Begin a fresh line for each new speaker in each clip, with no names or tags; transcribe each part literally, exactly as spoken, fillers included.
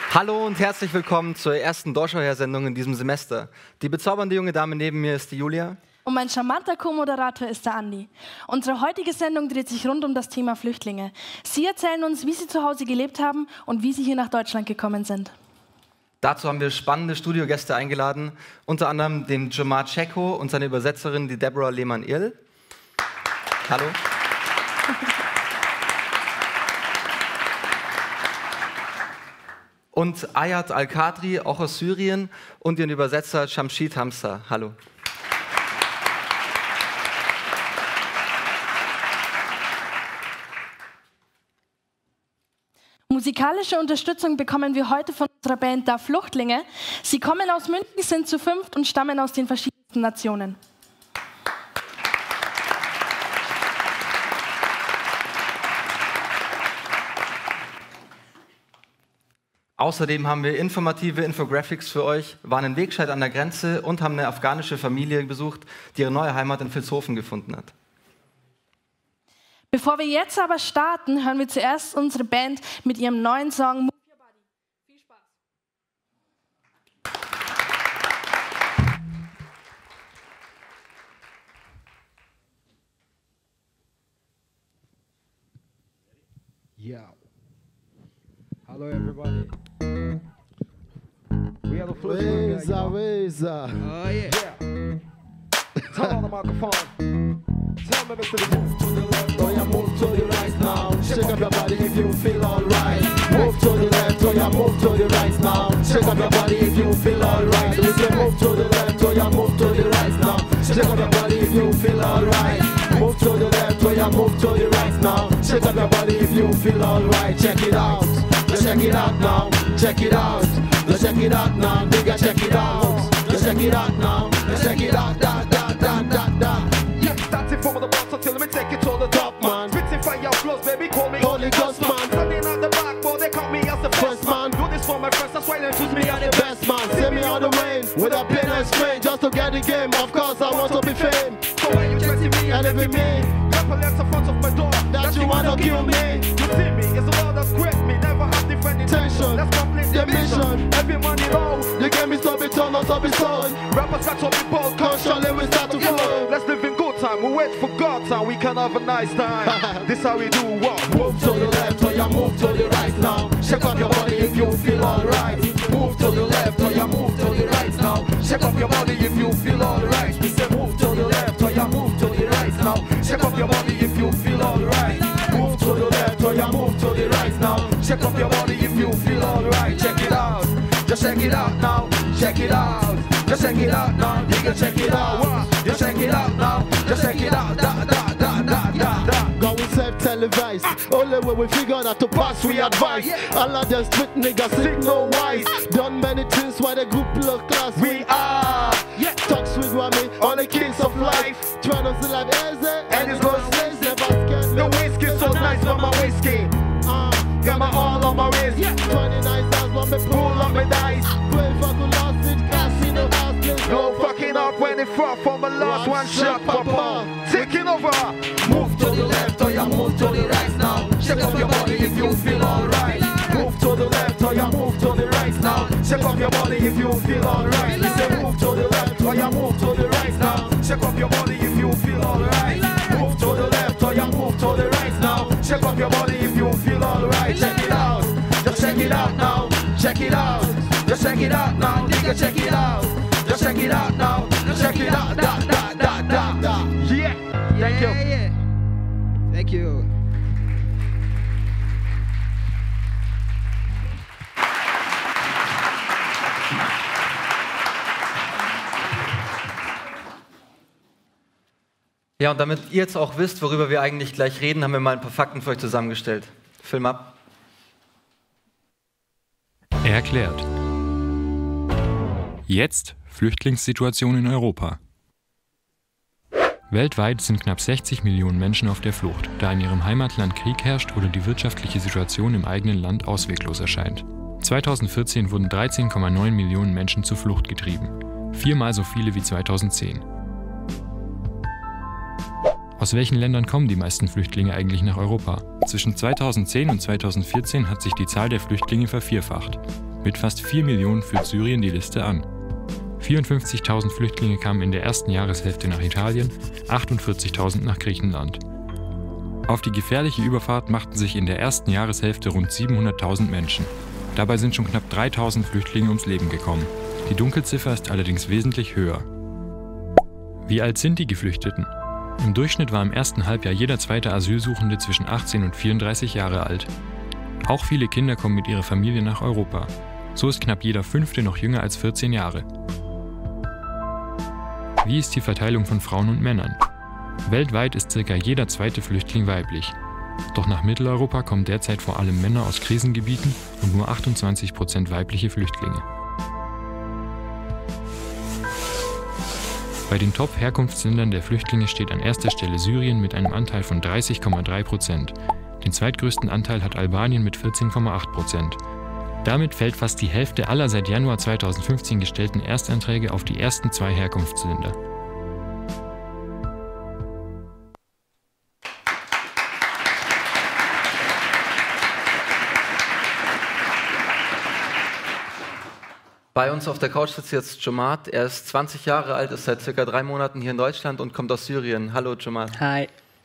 Hallo und herzlich willkommen zur ersten Deutschschauer-Sendung in diesem Semester. Die bezaubernde junge Dame neben mir ist die Julia.
Und mein charmanter Co-Moderator ist der Andi. Unsere heutige Sendung dreht sich rund um das Thema Flüchtlinge. Sie erzählen uns, wie sie zu Hause gelebt haben und wie sie hier nach Deutschland gekommen sind.
Dazu haben wir spannende Studiogäste eingeladen, unter anderem den Jomar Cecco und seine Übersetzerin, die Deborah Lehmann-Irl. Hallo. Und Ayat Al-Kadri, auch aus Syrien, und ihren Übersetzer Shamshid Hamza. Hallo.
Musikalische Unterstützung bekommen wir heute von unserer Band Da Fluchtlinge. Sie kommen aus München, sind zu fünft und stammen aus den verschiedensten Nationen.
Außerdem haben wir informative Infographics für euch, waren in Wegscheid an der Grenze und haben eine afghanische Familie besucht, die ihre neue Heimat in Vilshofen gefunden hat.
Bevor wir jetzt aber starten, hören wir zuerst unsere Band mit ihrem neuen Song Move Your Body. Viel Spaß!
Yeah. Hello everybody. We are the Fluchtlinge.
Weza, Weza.
Oh yeah. yeah. Turn on the microphone. Tell me Mister to move to the left.
Oh yeah, move to the right now. Shake up your body if you feel alright. Move to the left, oh yeah, move to the right now. Shake up your body if you feel alright. We say move to the left, oh yeah, move to the right now. Shake up your body if you feel alright. Move to the left, oh yeah, move to the right now. Shake up your body if you feel alright. Check it out. Let's check it out now, check it out. Let's check it out now, nigga, check it out. Let's check it out now, let's check it out, da, da, da, da, da.
Yeah, starting from the bottom till me take it to the top, man. Spitting fire flows, baby, call me
Holy Ghost, man.
Standing at the back, boy, they count me as the
First
first
man.
man. Do this for my friends, that's why they choose me as the best.
Best man, send me on the way with a pain and strain just to get the game. Of course, I want to be fame.
So when you threaten me
And
and
if it me,
epaulets in front of my door,
that you wanna kill me.
You see me, it's a world that's great, me never have different intentions.
Tension,
Let's complete the
the mission.
mission. Every man you know,
The game is to be turned, not to be sold.
rappers got to be bold,
Constantly we start to flow.
Let's live in good time, we wait for God time, we can have a nice time. This how we do what?
Move to the left, or you move to the right now. Shake up your body if you feel alright. Move to the left, or you move to the right now. Shake up your body if you feel alright. We say move to the left, or you move to the right now. Shake up your body if you feel alright. Move to the left, or you move to the right now. Shake up your body if you feel alright. Check it out, just check it out now. Check it out, just check it out now. Nigga, check it out, just check it out now. Just check it out, da da da da da da. Go we self televised. Only when we figure out to pass, we advise. All of them spit niggas, sick no wise. Done many things while the group look class. We are, yeah. Talks with Wami on the kings of life. Trying to see life easy, and it's gonna stay. Never scared. The whiskey so nice for my whiskey. Uh, got my all on my wrist. Yeah. twenty-nine times when me pull on my dice. Play for the lost it, casino house. No fucking up when it fought for my last one, one shot, papa. Taking over. Move to the left or you move to the right now. Shake up your body if you feel alright. Move to the left or you move to the right now. Shake up your body if you feel alright. We say move to the left or you move to the right now. Shake up your body if you feel alright. Move to the left or you move to the right now. Shake up your body if you feel alright. Check it out, just check it out now. Check it out, just check it out now. Nigga, check it out, just check it out now. Just check it out, da da da da da. Yeah, thank you.
Yeah, yeah. Thank you.
Ja, und damit ihr jetzt auch wisst, worüber wir eigentlich gleich reden, haben wir mal ein paar Fakten für euch zusammengestellt. Film ab.
Erklärt. Jetzt Flüchtlingssituation in Europa. Weltweit sind knapp sechzig Millionen Menschen auf der Flucht, da in ihrem Heimatland Krieg herrscht oder die wirtschaftliche Situation im eigenen Land ausweglos erscheint. zweitausendvierzehn wurden dreizehn Komma neun Millionen Menschen zur Flucht getrieben, viermal so viele wie zweitausendzehn. Aus welchen Ländern kommen die meisten Flüchtlinge eigentlich nach Europa? Zwischen zweitausendzehn und zweitausendvierzehn hat sich die Zahl der Flüchtlinge vervierfacht. Mit fast vier Millionen führt Syrien die Liste an. vierundfünfzigtausend Flüchtlinge kamen in der ersten Jahreshälfte nach Italien, achtundvierzigtausend nach Griechenland. Auf die gefährliche Überfahrt machten sich in der ersten Jahreshälfte rund siebenhunderttausend Menschen. Dabei sind schon knapp dreitausend Flüchtlinge ums Leben gekommen. Die Dunkelziffer ist allerdings wesentlich höher. Wie alt sind die Geflüchteten? Im Durchschnitt war im ersten Halbjahr jeder zweite Asylsuchende zwischen achtzehn und vierunddreißig Jahre alt. Auch viele Kinder kommen mit ihrer Familie nach Europa. So ist knapp jeder Fünfte noch jünger als vierzehn Jahre. Wie ist die Verteilung von Frauen und Männern? Weltweit ist circa jeder zweite Flüchtling weiblich. Doch nach Mitteleuropa kommen derzeit vor allem Männer aus Krisengebieten und nur achtundzwanzig Prozent weibliche Flüchtlinge. Bei den Top-Herkunftsländern der Flüchtlinge steht an erster Stelle Syrien mit einem Anteil von dreißig Komma drei Prozent. Den zweitgrößten Anteil hat Albanien mit vierzehn Komma acht Prozent. Damit fällt fast die Hälfte aller seit Januar zweitausendfünfzehn gestellten Erstanträge auf die ersten zwei Herkunftsländer.
Bei uns auf der Couch sitzt jetzt Jomart. Er ist zwanzig Jahre alt, ist seit circa drei Monaten hier in Deutschland und kommt aus Syrien. Hallo Jomart.
Hi.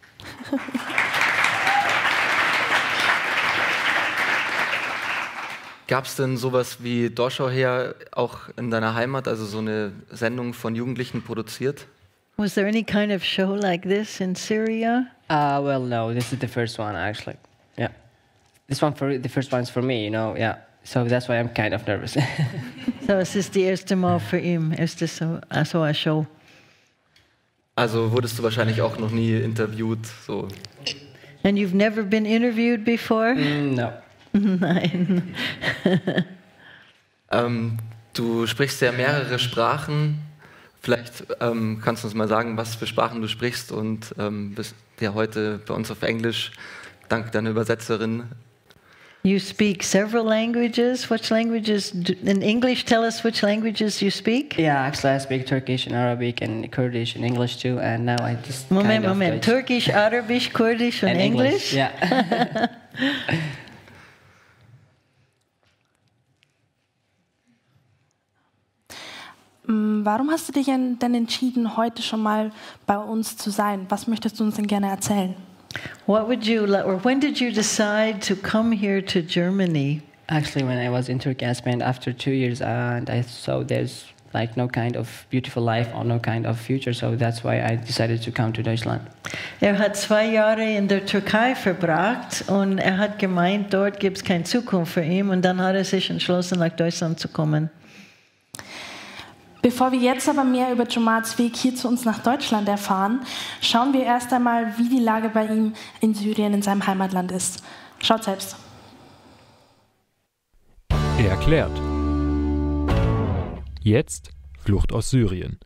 Gab es denn sowas wie Dorschau her auch in deiner Heimat, also so eine Sendung von Jugendlichen produziert?
Was there any kind of show like this in Syria?
Uh, well, no, this is the first one actually. Yeah, this one for the first one is for me, you know. Yeah, so that's why I'm kind of nervous.
So es ist die erste Mal für ihn, ist das so also eine Show?
Also wurdest du wahrscheinlich auch noch nie interviewt, so?
And you've never been interviewed before?
Mm, no.
Nein.
ähm, du sprichst ja mehrere Sprachen. Vielleicht ähm, kannst du uns mal sagen, was für Sprachen du sprichst und ähm, bist ja heute bei uns auf Englisch, dank deiner Übersetzerin.
You speak several languages. Which languages? Do, in English, tell us which languages you speak.
Yeah, actually I speak Turkish and Arabic and Kurdish and English too, and now I just
Moment,
kind of
Moment.
Deutsch.
Turkish, Arabic, Kurdish und
and
English?
English. Yeah.
Warum hast du dich denn entschieden, heute schon mal bei uns zu sein? Was möchtest du uns denn gerne erzählen?
What would you, or when did you decide to come here to Germany?
Actually, when I was in Turkey, I spent after two years, uh, and I saw there's like no kind of beautiful life or no kind of future, so that's why I decided to come to Deutschland.
Er hat zwei Jahre in der Türkei verbracht und er hat gemeint, dort gibt es keine Zukunft für ihn, und dann hat er sich entschlossen, nach Deutschland zu kommen.
Bevor wir jetzt aber mehr über Jomarts Weg hier zu uns nach Deutschland erfahren, schauen wir erst einmal, wie die Lage bei ihm in Syrien, in seinem Heimatland ist. Schaut selbst.
Erklärt. Jetzt Flucht aus Syrien.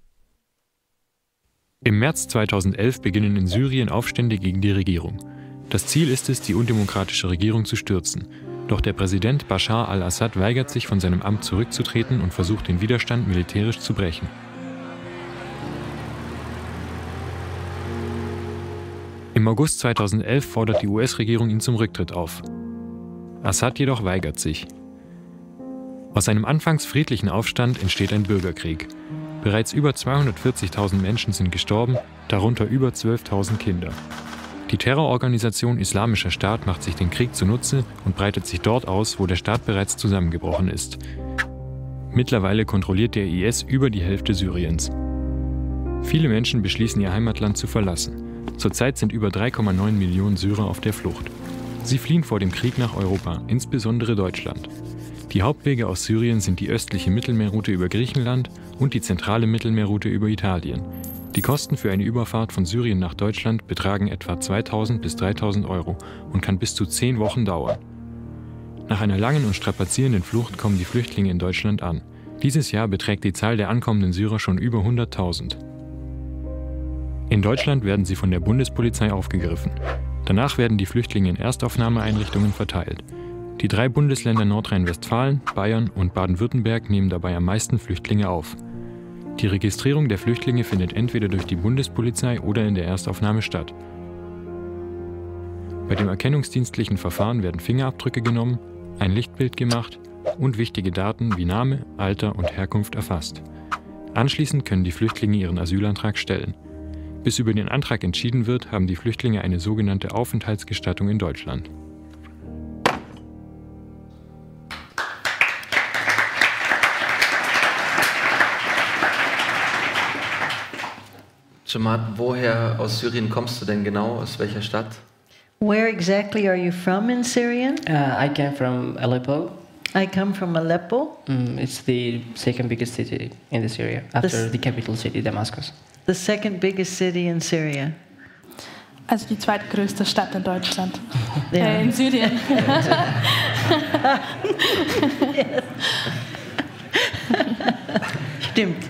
Im März zweitausendelf beginnen in Syrien Aufstände gegen die Regierung. Das Ziel ist es, die undemokratische Regierung zu stürzen. Doch der Präsident Bashar al-Assad weigert sich, von seinem Amt zurückzutreten und versucht, den Widerstand militärisch zu brechen. Im August zweitausendelf fordert die U S-Regierung ihn zum Rücktritt auf. Assad jedoch weigert sich. Aus einem anfangs friedlichen Aufstand entsteht ein Bürgerkrieg. Bereits über zweihundertvierzigtausend Menschen sind gestorben, darunter über zwölftausend Kinder. Die Terrororganisation Islamischer Staat macht sich den Krieg zunutze und breitet sich dort aus, wo der Staat bereits zusammengebrochen ist. Mittlerweile kontrolliert der I S über die Hälfte Syriens. Viele Menschen beschließen, ihr Heimatland zu verlassen. Zurzeit sind über drei Komma neun Millionen Syrer auf der Flucht. Sie fliehen vor dem Krieg nach Europa, insbesondere Deutschland. Die Hauptwege aus Syrien sind die östliche Mittelmeerroute über Griechenland und die zentrale Mittelmeerroute über Italien. Die Kosten für eine Überfahrt von Syrien nach Deutschland betragen etwa zweitausend bis dreitausend Euro und kann bis zu zehn Wochen dauern. Nach einer langen und strapazierenden Flucht kommen die Flüchtlinge in Deutschland an. Dieses Jahr beträgt die Zahl der ankommenden Syrer schon über hunderttausend. In Deutschland werden sie von der Bundespolizei aufgegriffen. Danach werden die Flüchtlinge in Erstaufnahmeeinrichtungen verteilt. Die drei Bundesländer Nordrhein-Westfalen, Bayern und Baden-Württemberg nehmen dabei am meisten Flüchtlinge auf. Die Registrierung der Flüchtlinge findet entweder durch die Bundespolizei oder in der Erstaufnahme statt. Bei dem erkennungsdienstlichen Verfahren werden Fingerabdrücke genommen, ein Lichtbild gemacht und wichtige Daten wie Name, Alter und Herkunft erfasst. Anschließend können die Flüchtlinge ihren Asylantrag stellen. Bis über den Antrag entschieden wird, haben die Flüchtlinge eine sogenannte Aufenthaltsgestattung in Deutschland.
Jamaat, woher aus Syrien kommst du denn genau? Aus welcher Stadt?
Where exactly are you from in Syria?
Uh, I came from Aleppo.
I come from Aleppo,
Mm, it's the second biggest city in the Syria after
This-
the capital city, Damascus.
the second biggest city in Syria.
Also die zweitgrößte Stadt in Deutschland.
Ja.
Äh, in Syrien.
Stimmt.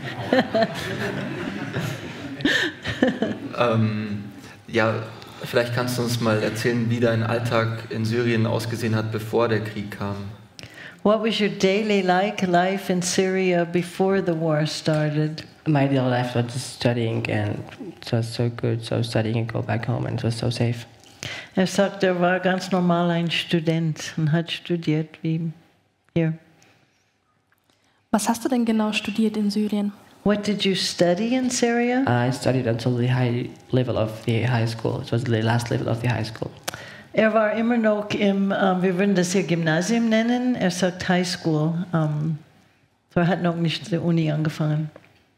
Ähm, ja, vielleicht kannst du uns mal erzählen, wie dein Alltag in Syrien ausgesehen hat, bevor der Krieg kam.
What was your daily like life in Syria before the war started?
My daily life was just studying and it was so good. So studying and go back home and it was so safe.
Er sagt, er war ganz normal ein Student und hat studiert wie hier.
Was hast du denn genau studiert in Syrien?
What did you study in Syria?
I studied until the high level of the high school. It was the last level of the high school.
Er war immer noch im, ähm, wir würden das hier Gymnasium nennen, er sagt High School. Ähm, so er hat noch nicht die Uni angefangen.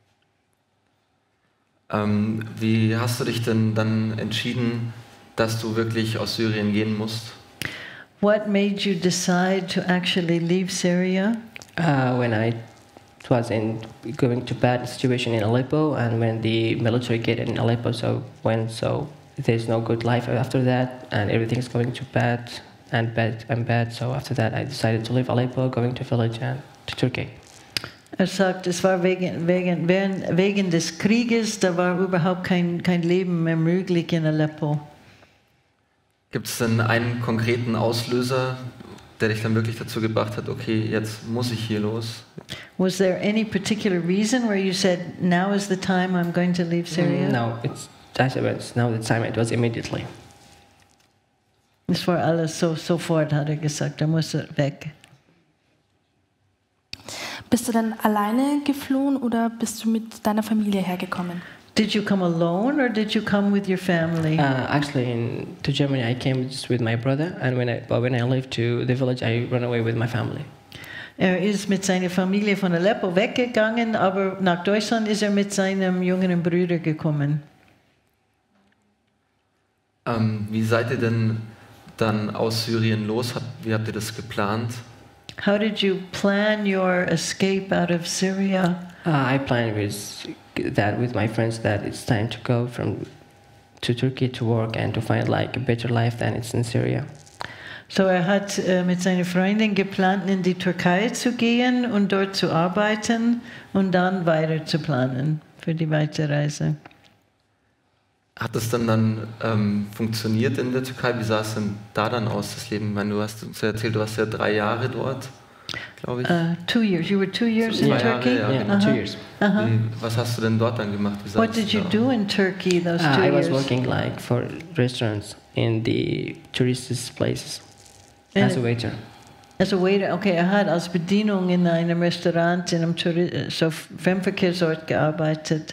Ähm, wie hast du dich denn dann entschieden, dass du wirklich aus Syrien gehen musst?
What made you decide to actually leave Syria?
Uh, when I was in going to bad situation in Aleppo and when the military get in Aleppo, so when so there's no good life after that and everything's going to bad and bad and bad. So after that I decided to leave Aleppo, going to village and to Turkey.
Er sagt, es war wegen, wegen, wegen, wegen des Krieges, da war überhaupt kein, kein Leben mehr möglich in Aleppo.
Gibt es denn einen konkreten Auslöser, der dich dann wirklich dazu gebracht hat, okay, jetzt muss ich hier los?
Was there any particular reason where you said, now is the time I'm going to leave Syria?
No, it's that's it's now the time. It was immediately.
Es war alles so sofort, hat er gesagt, er muss weg.
Bist du dann alleine geflohen oder bist du mit deiner Familie hergekommen?
Did you come alone or did you come with your family?
Uh, actually, in, to Germany, I came just with my brother, and when I but when I left to the village, I ran away with my family.
Er ist mit seiner Familie von Aleppo weggegangen, aber nach Deutschland ist er mit seinem jüngeren Bruder gekommen.
Ähm, wie seid ihr denn dann aus Syrien los? Habt, wie habt ihr das geplant?
How did you plan your escape out of Syria?
Uh, I planned with that with my friends that it's time to go from to Turkey to work and to find like a better life than it's in Syria.
So er hat äh, mit seiner Freundin geplant, in die Türkei zu gehen und dort zu arbeiten und dann weiter zu planen für die Weiterreise.
Hat es dann dann ähm, funktioniert in der Türkei? Wie sah es denn da dann aus, das Leben? Ich meine, du hast uns ja erzählt, du warst ja drei Jahre dort, glaube ich.
Uh, two years. You were two years in
Zwei Jahre,
Turkey?
ja,
Yeah,
genau.
two years.
Uh-huh.
Wie, was hast du denn dort dann gemacht? Wie sah
What
es
did you
da
do
aus?
in Turkey those
Uh,
two
I was
years?
working like for restaurants in the tourist places as a
Uh,
waiter.
As a waiter, okay, er hat als Bedienung in einem Restaurant, in einem Touri- so Fremdenverkehrsort gearbeitet.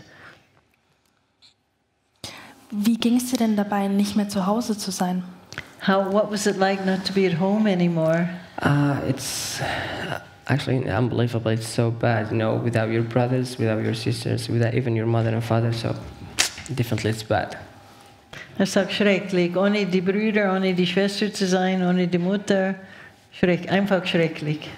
Wie ging es dir denn dabei, nicht mehr zu Hause zu sein?
How, what was it like not to be at home anymore?
Uh, it's actually unbelievable. It's so bad, you know, without your brothers, without your sisters, without even your mother and father. So definitely it's bad.
Er sagt schrecklich, ohne die Brüder, ohne die Schwester zu sein, ohne die Mutter. Schreck, einfach schrecklich.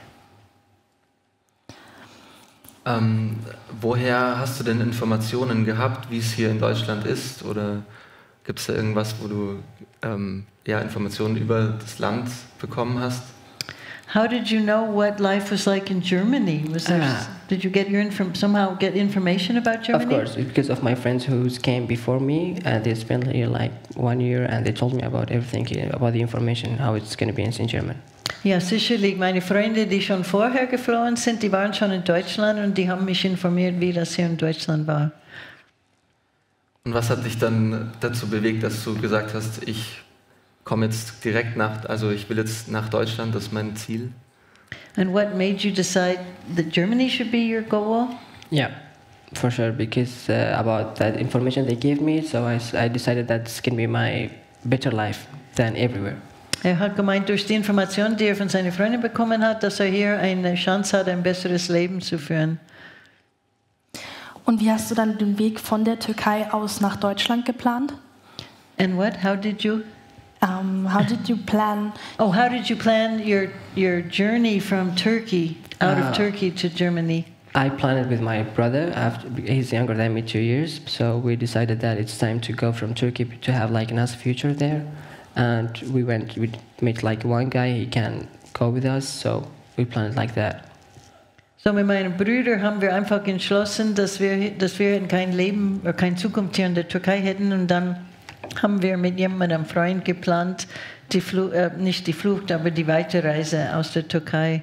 Ähm, woher hast du denn Informationen gehabt, wie es hier in Deutschland ist? Oder gibt es da irgendwas, wo du ähm, ja, Informationen über das Land bekommen hast?
How did you know what life was like in Germany? Was there,
Ah.
did you get your inform somehow get information about Germany?
Of course, because of my friends who came before me, and they spent here like one year, and they told me about everything here, about the information, how it's going to be in German.
Ja, sicherlich. Meine Freunde, die schon vorher geflohen sind, die waren schon in Deutschland und die haben mich informiert, wie das hier in Deutschland war.
Und was hat dich dann dazu bewegt, dass du gesagt hast, ich komme jetzt direkt nach, also ich will jetzt nach Deutschland, das ist mein Ziel?
And what made you decide that Germany should be your goal?
Yeah, for sure, because uh, about that information they gave me, so I, s- I decided that this can be my better life than everywhere.
Er hat gemeint, durch die Information, die er von seinen Freunden bekommen hat, dass er hier eine Chance hat, ein besseres Leben zu führen.
Und wie hast du dann den Weg von der Türkei aus nach Deutschland geplant?
And what? How did you?
Um, how did you plan?
Oh, how did you plan your your journey from Turkey out
Ah.
of Turkey to Germany?
I planned it with my brother. After, he's younger than me, two years. So we decided that it's time to go from Turkey to have like a nice future there. And we went. We met like one guy. He can go with us. So we planned it like that.
So mit meinen Brüdern haben wir einfach entschlossen, dass wir dass wir kein Leben oder keine Zukunft hier in der Türkei hätten, und dann haben wir mit jemandem, einem Freund, geplant, die Flu äh, nicht die Flucht, aber die Weiterreise aus der Türkei.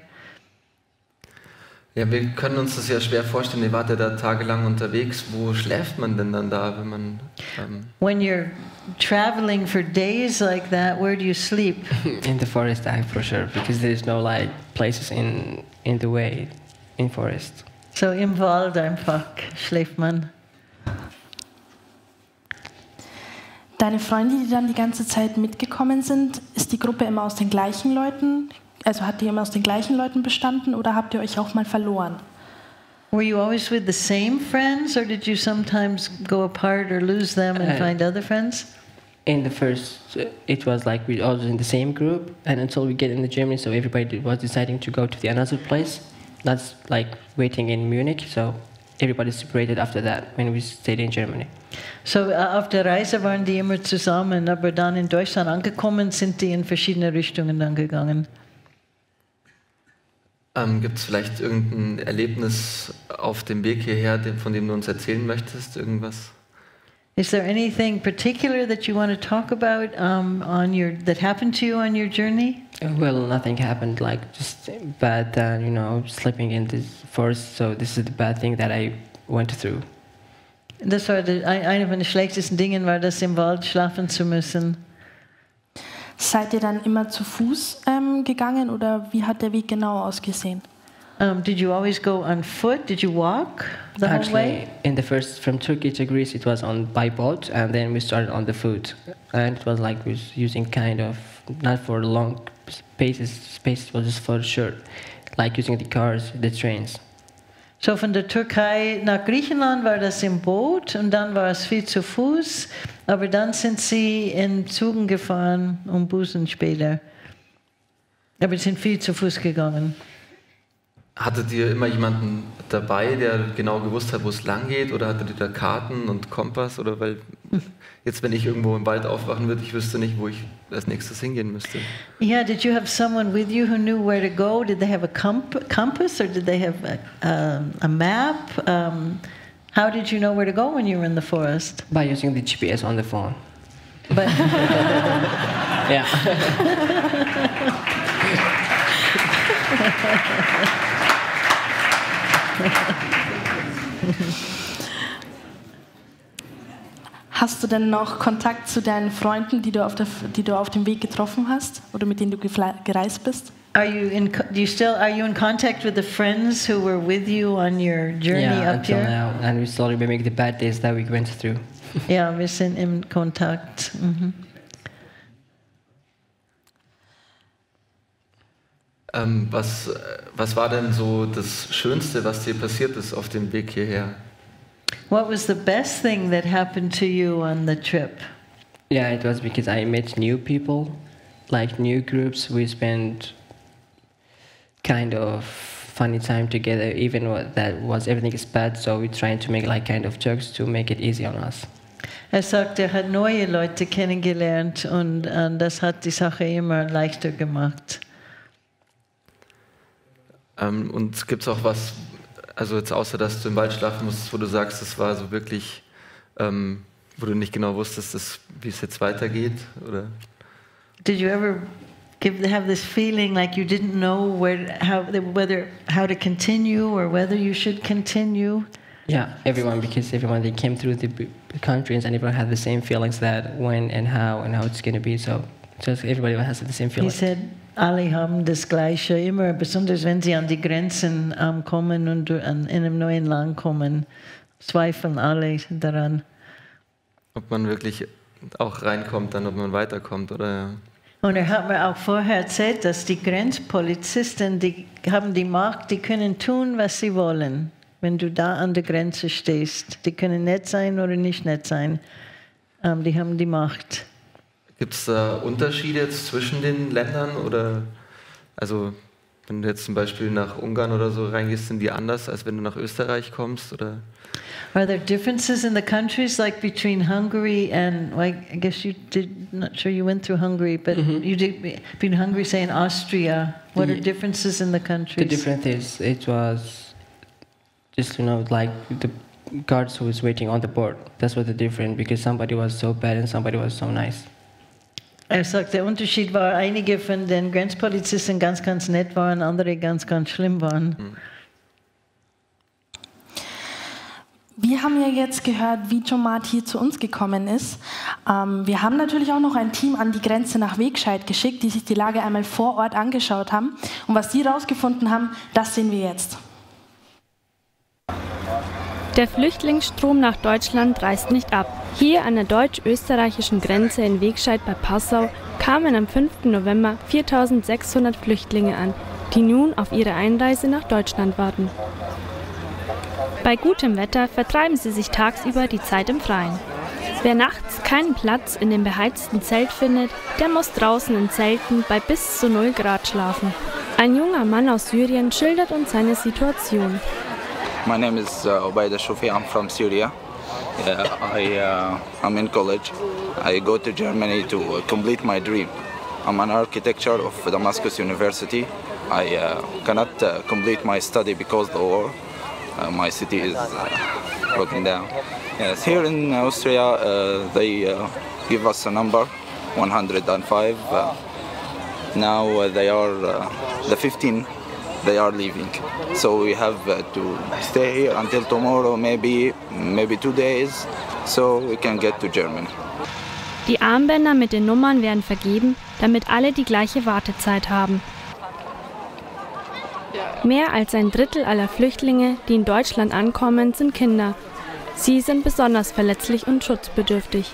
Ja, wir können uns das ja schwer vorstellen. Ihr wart ja da tagelang unterwegs. Wo schläft man denn dann da, wenn man... Ähm
When you're traveling for days like that, where do you sleep?
In the forest, I for sure, because there is no like places in in the way, in forest.
So im Wald einfach schläft man.
Deine Freunde, die dann die ganze Zeit mitgekommen sind, ist die Gruppe immer aus den gleichen Leuten? Also hat die immer aus den gleichen Leuten bestanden oder habt ihr euch auch mal verloren?
Were you always with the same friends, or did you sometimes go apart or lose them and
Uh,
find other friends?
In the first, uh, it was like we all was in the same group, and until we get into Germany, so everybody was deciding to go to the another place. That's like waiting in Munich. So everybody separated after that when we stayed in Germany.
So äh, auf der Reise waren die immer zusammen, aber dann in Deutschland angekommen sind die in verschiedene Richtungen dann gegangen.
Ähm, Gibt es vielleicht irgendein Erlebnis auf dem Weg hierher, dem, von dem du uns erzählen möchtest? Irgendwas?
Is there anything particular that you want to talk about um, on your that happened to you on your journey?
Uh, Well, nothing happened, like just bad, uh, you know, sleeping in the forest. So this is the bad thing that I went through.
Das war die, ein- eine von den schlechtesten Dingen, war das im Wald schlafen zu müssen.
Seid ihr dann immer zu Fuß ähm, gegangen oder wie hat der Weg genau ausgesehen?
Um, did you always go on foot? Did you walk the whole way?
Actually, in the first from Turkey to Greece, it was on by boat, and then we started on the foot, and it was like we was using kind of not for long spaces. Space was just for short, like using the cars, the trains.
So von der Türkei nach Griechenland war das im Boot und dann war es viel zu Fuß, aber dann sind sie in Zügen gefahren und Bussen später. Aber sie sind viel zu Fuß gegangen.
Hattet ihr immer jemanden dabei, der genau gewusst hat, wo es lang geht? Oder hattet ihr da Karten und Kompass? Oder weil jetzt, wenn ich irgendwo im Wald aufwachen würde, ich wüsste nicht, wo ich als nächstes hingehen müsste.
Yeah, did you have someone with you who knew where to go? Did they have a comp compass or did they have a, um, a map? Um, how did you know where to go when you were in the forest?
By using the G P S on the phone.
But
Yeah.
Hast du denn noch Kontakt zu deinen Freunden, die du auf, der, die du auf dem Weg getroffen hast oder mit denen du gefle- gereist bist?
are you in? co- Do you still are you in contact with the friends who were with you on your journey
Yeah,
up
until
here?
now, and we still remember the bad days that we went through.
Ja, wir sind im Kontakt. Mhm.
Ähm, was, äh, was war denn so das Schönste, was dir passiert ist auf dem Weg hierher?
What was the best thing that happened to you on the trip?
Yeah, it was because I met new people, like new groups. We spent kind of funny time together, even what that was everything is bad. So we're trying to make like kind of jokes to make it easy on us.
Er sagt, er hat neue Leute kennengelernt und, und das hat die Sache immer leichter gemacht.
Ähm, und gibt es auch was, also jetzt außer dass du im Wald schlafen musstest, wo du sagst, das war so wirklich, ähm, wo du nicht genau wusstest, dass, wie es jetzt weitergeht? Oder?
Did you ever give, have this feeling like you didn't know where, how, whether, how to continue or whether you should continue?
Yeah, everyone, because everyone they came through the b- countries and everyone had the same feelings that when and how and how it's going to be. So just everybody has the same
He
feelings.
said, alle haben das Gleiche, immer, besonders wenn sie an die Grenzen ähm, kommen und an, in einem neuen Land kommen, zweifeln alle daran.
Ob man wirklich auch reinkommt, dann ob man weiterkommt, oder?
Und er hat mir auch vorher erzählt, dass die Grenzpolizisten, die haben die Macht, die können tun, was sie wollen, wenn du da an der Grenze stehst. Die können nett sein oder nicht nett sein. Ähm, die haben die Macht.
Gibt es da Unterschiede jetzt zwischen den Ländern? Oder, also, wenn du jetzt zum Beispiel nach Ungarn oder so reingehst, sind die anders, als wenn du nach Österreich kommst? Oder?
Are there differences in the countries, like between Hungary and, well, I guess you did, not sure you went through Hungary, but mm-hmm. you did, between Hungary, say, and Austria, what the, are differences in the countries?
The difference is, it was just, you know, like the guards who was waiting on the board. That's what the difference, because somebody was so bad and somebody was so nice.
Er sagt, der Unterschied war, einige von den Grenzpolizisten ganz, ganz nett waren, andere ganz, ganz schlimm waren.
Mhm.
Wir haben ja jetzt gehört, wie Jomart hier zu uns gekommen ist. Ähm, wir haben natürlich auch noch ein Team an die Grenze nach Wegscheid geschickt, die sich die Lage einmal vor Ort angeschaut haben. Und was sie herausgefunden haben, das sehen wir jetzt.
Der Flüchtlingsstrom nach Deutschland reißt nicht ab. Hier an der deutsch-österreichischen Grenze in Wegscheid bei Passau kamen am fünften November viertausendsechshundert Flüchtlinge an, die nun auf ihre Einreise nach Deutschland warten. Bei gutem Wetter vertreiben sie sich tagsüber die Zeit im Freien. Wer nachts keinen Platz in dem beheizten Zelt findet, der muss draußen in Zelten bei bis zu null Grad schlafen. Ein junger Mann aus Syrien schildert uns seine Situation.
My name is uh, Ubaida Shufi. I'm from Syria. Uh, I, uh, I'm in college. I go to Germany to uh, complete my dream. I'm an architecture of Damascus University. I uh, cannot uh, complete my study because of the war. Uh, my city is uh, broken down. Yes, here in Austria, uh, they uh, give us a number, one hundred five. Uh, now uh, they are uh, the fifteen. They are leaving, so we have uh, to stay here until tomorrow, maybe, maybe two days, so we can get to Germany.
Die Armbänder mit den Nummern werden vergeben, damit alle die gleiche Wartezeit haben. Mehr als ein Drittel aller Flüchtlinge, die in Deutschland ankommen, sind Kinder. Sie sind besonders verletzlich und schutzbedürftig.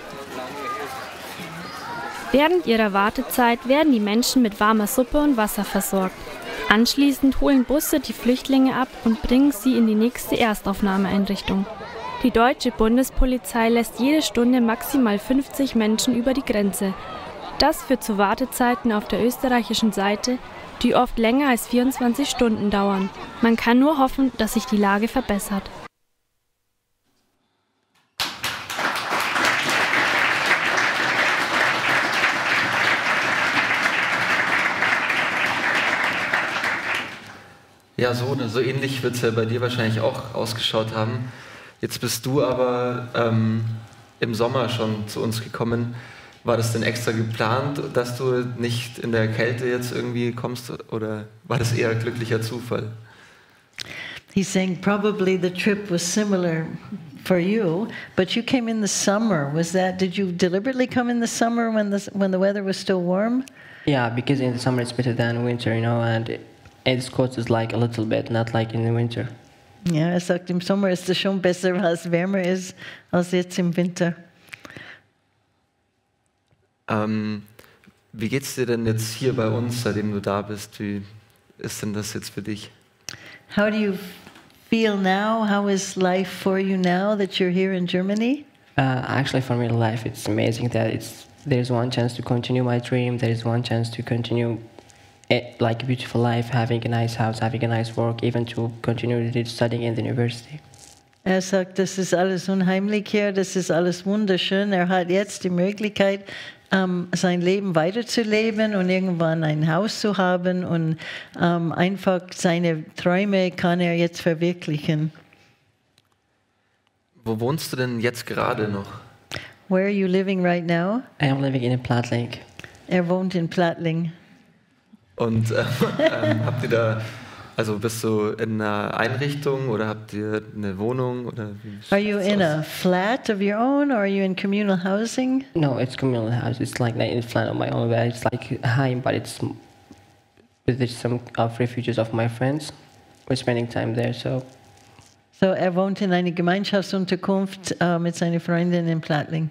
Während ihrer Wartezeit werden die Menschen mit warmer Suppe und Wasser versorgt. Anschließend holen Busse die Flüchtlinge ab und bringen sie in die nächste Erstaufnahmeeinrichtung. Die deutsche Bundespolizei lässt jede Stunde maximal fünfzig Menschen über die Grenze. Das führt zu Wartezeiten auf der österreichischen Seite, die oft länger als vierundzwanzig Stunden dauern. Man kann nur hoffen, dass sich die Lage verbessert.
Ja, so, so ähnlich wird es ja bei dir wahrscheinlich auch ausgeschaut haben. Jetzt bist du aber ähm, im Sommer schon zu uns gekommen. War das denn extra geplant, dass du nicht in der Kälte jetzt irgendwie kommst, oder war das eher glücklicher Zufall?
He's saying probably the trip was similar for you, but you came in the summer. Was that, did you deliberately come in the summer when the, when the weather was still warm?
Yeah, because in the summer it's better than winter, you know, and it, it's cold is like a little bit, not like in the winter.
Ja, er sagt, im Sommer ist es schon besser, weil es wärmer ist, als jetzt im Winter.
Ähm, wie geht's dir denn jetzt hier bei uns, seitdem du da bist? Wie ist denn das jetzt für dich?
How do you feel now? How is life for you now that you're here in Germany?
Uh, actually, for me, life it's amazing that it's there's one chance to continue my dream. There is one chance to continue it, like a beautiful life, having a nice house, having a nice work, even to continue studying in the university.
Er sagt, das ist alles unheimlich hier, das ist alles wunderschön. Er hat jetzt die Möglichkeit, um, sein Leben weiterzuleben und irgendwann ein Haus zu haben, und um, einfach seine Träume kann er jetzt verwirklichen.
Wo wohnst du denn jetzt gerade noch?
Where are you living right now?
I am living in Plattling.
Er wohnt in Plattling.
Und äh, äh, habt ihr da, also bist du in einer Einrichtung oder habt ihr eine Wohnung? Oder wie
are you in aus? a flat of your own, or are you in communal housing?
No, it's communal house. It's like not in a flat on my own, but it's like high, but it's visit some of refugees of my friends. We're spending time there, so.
So er wohnt in einer Gemeinschaftsunterkunft uh, mit seiner Freundin in Plattling.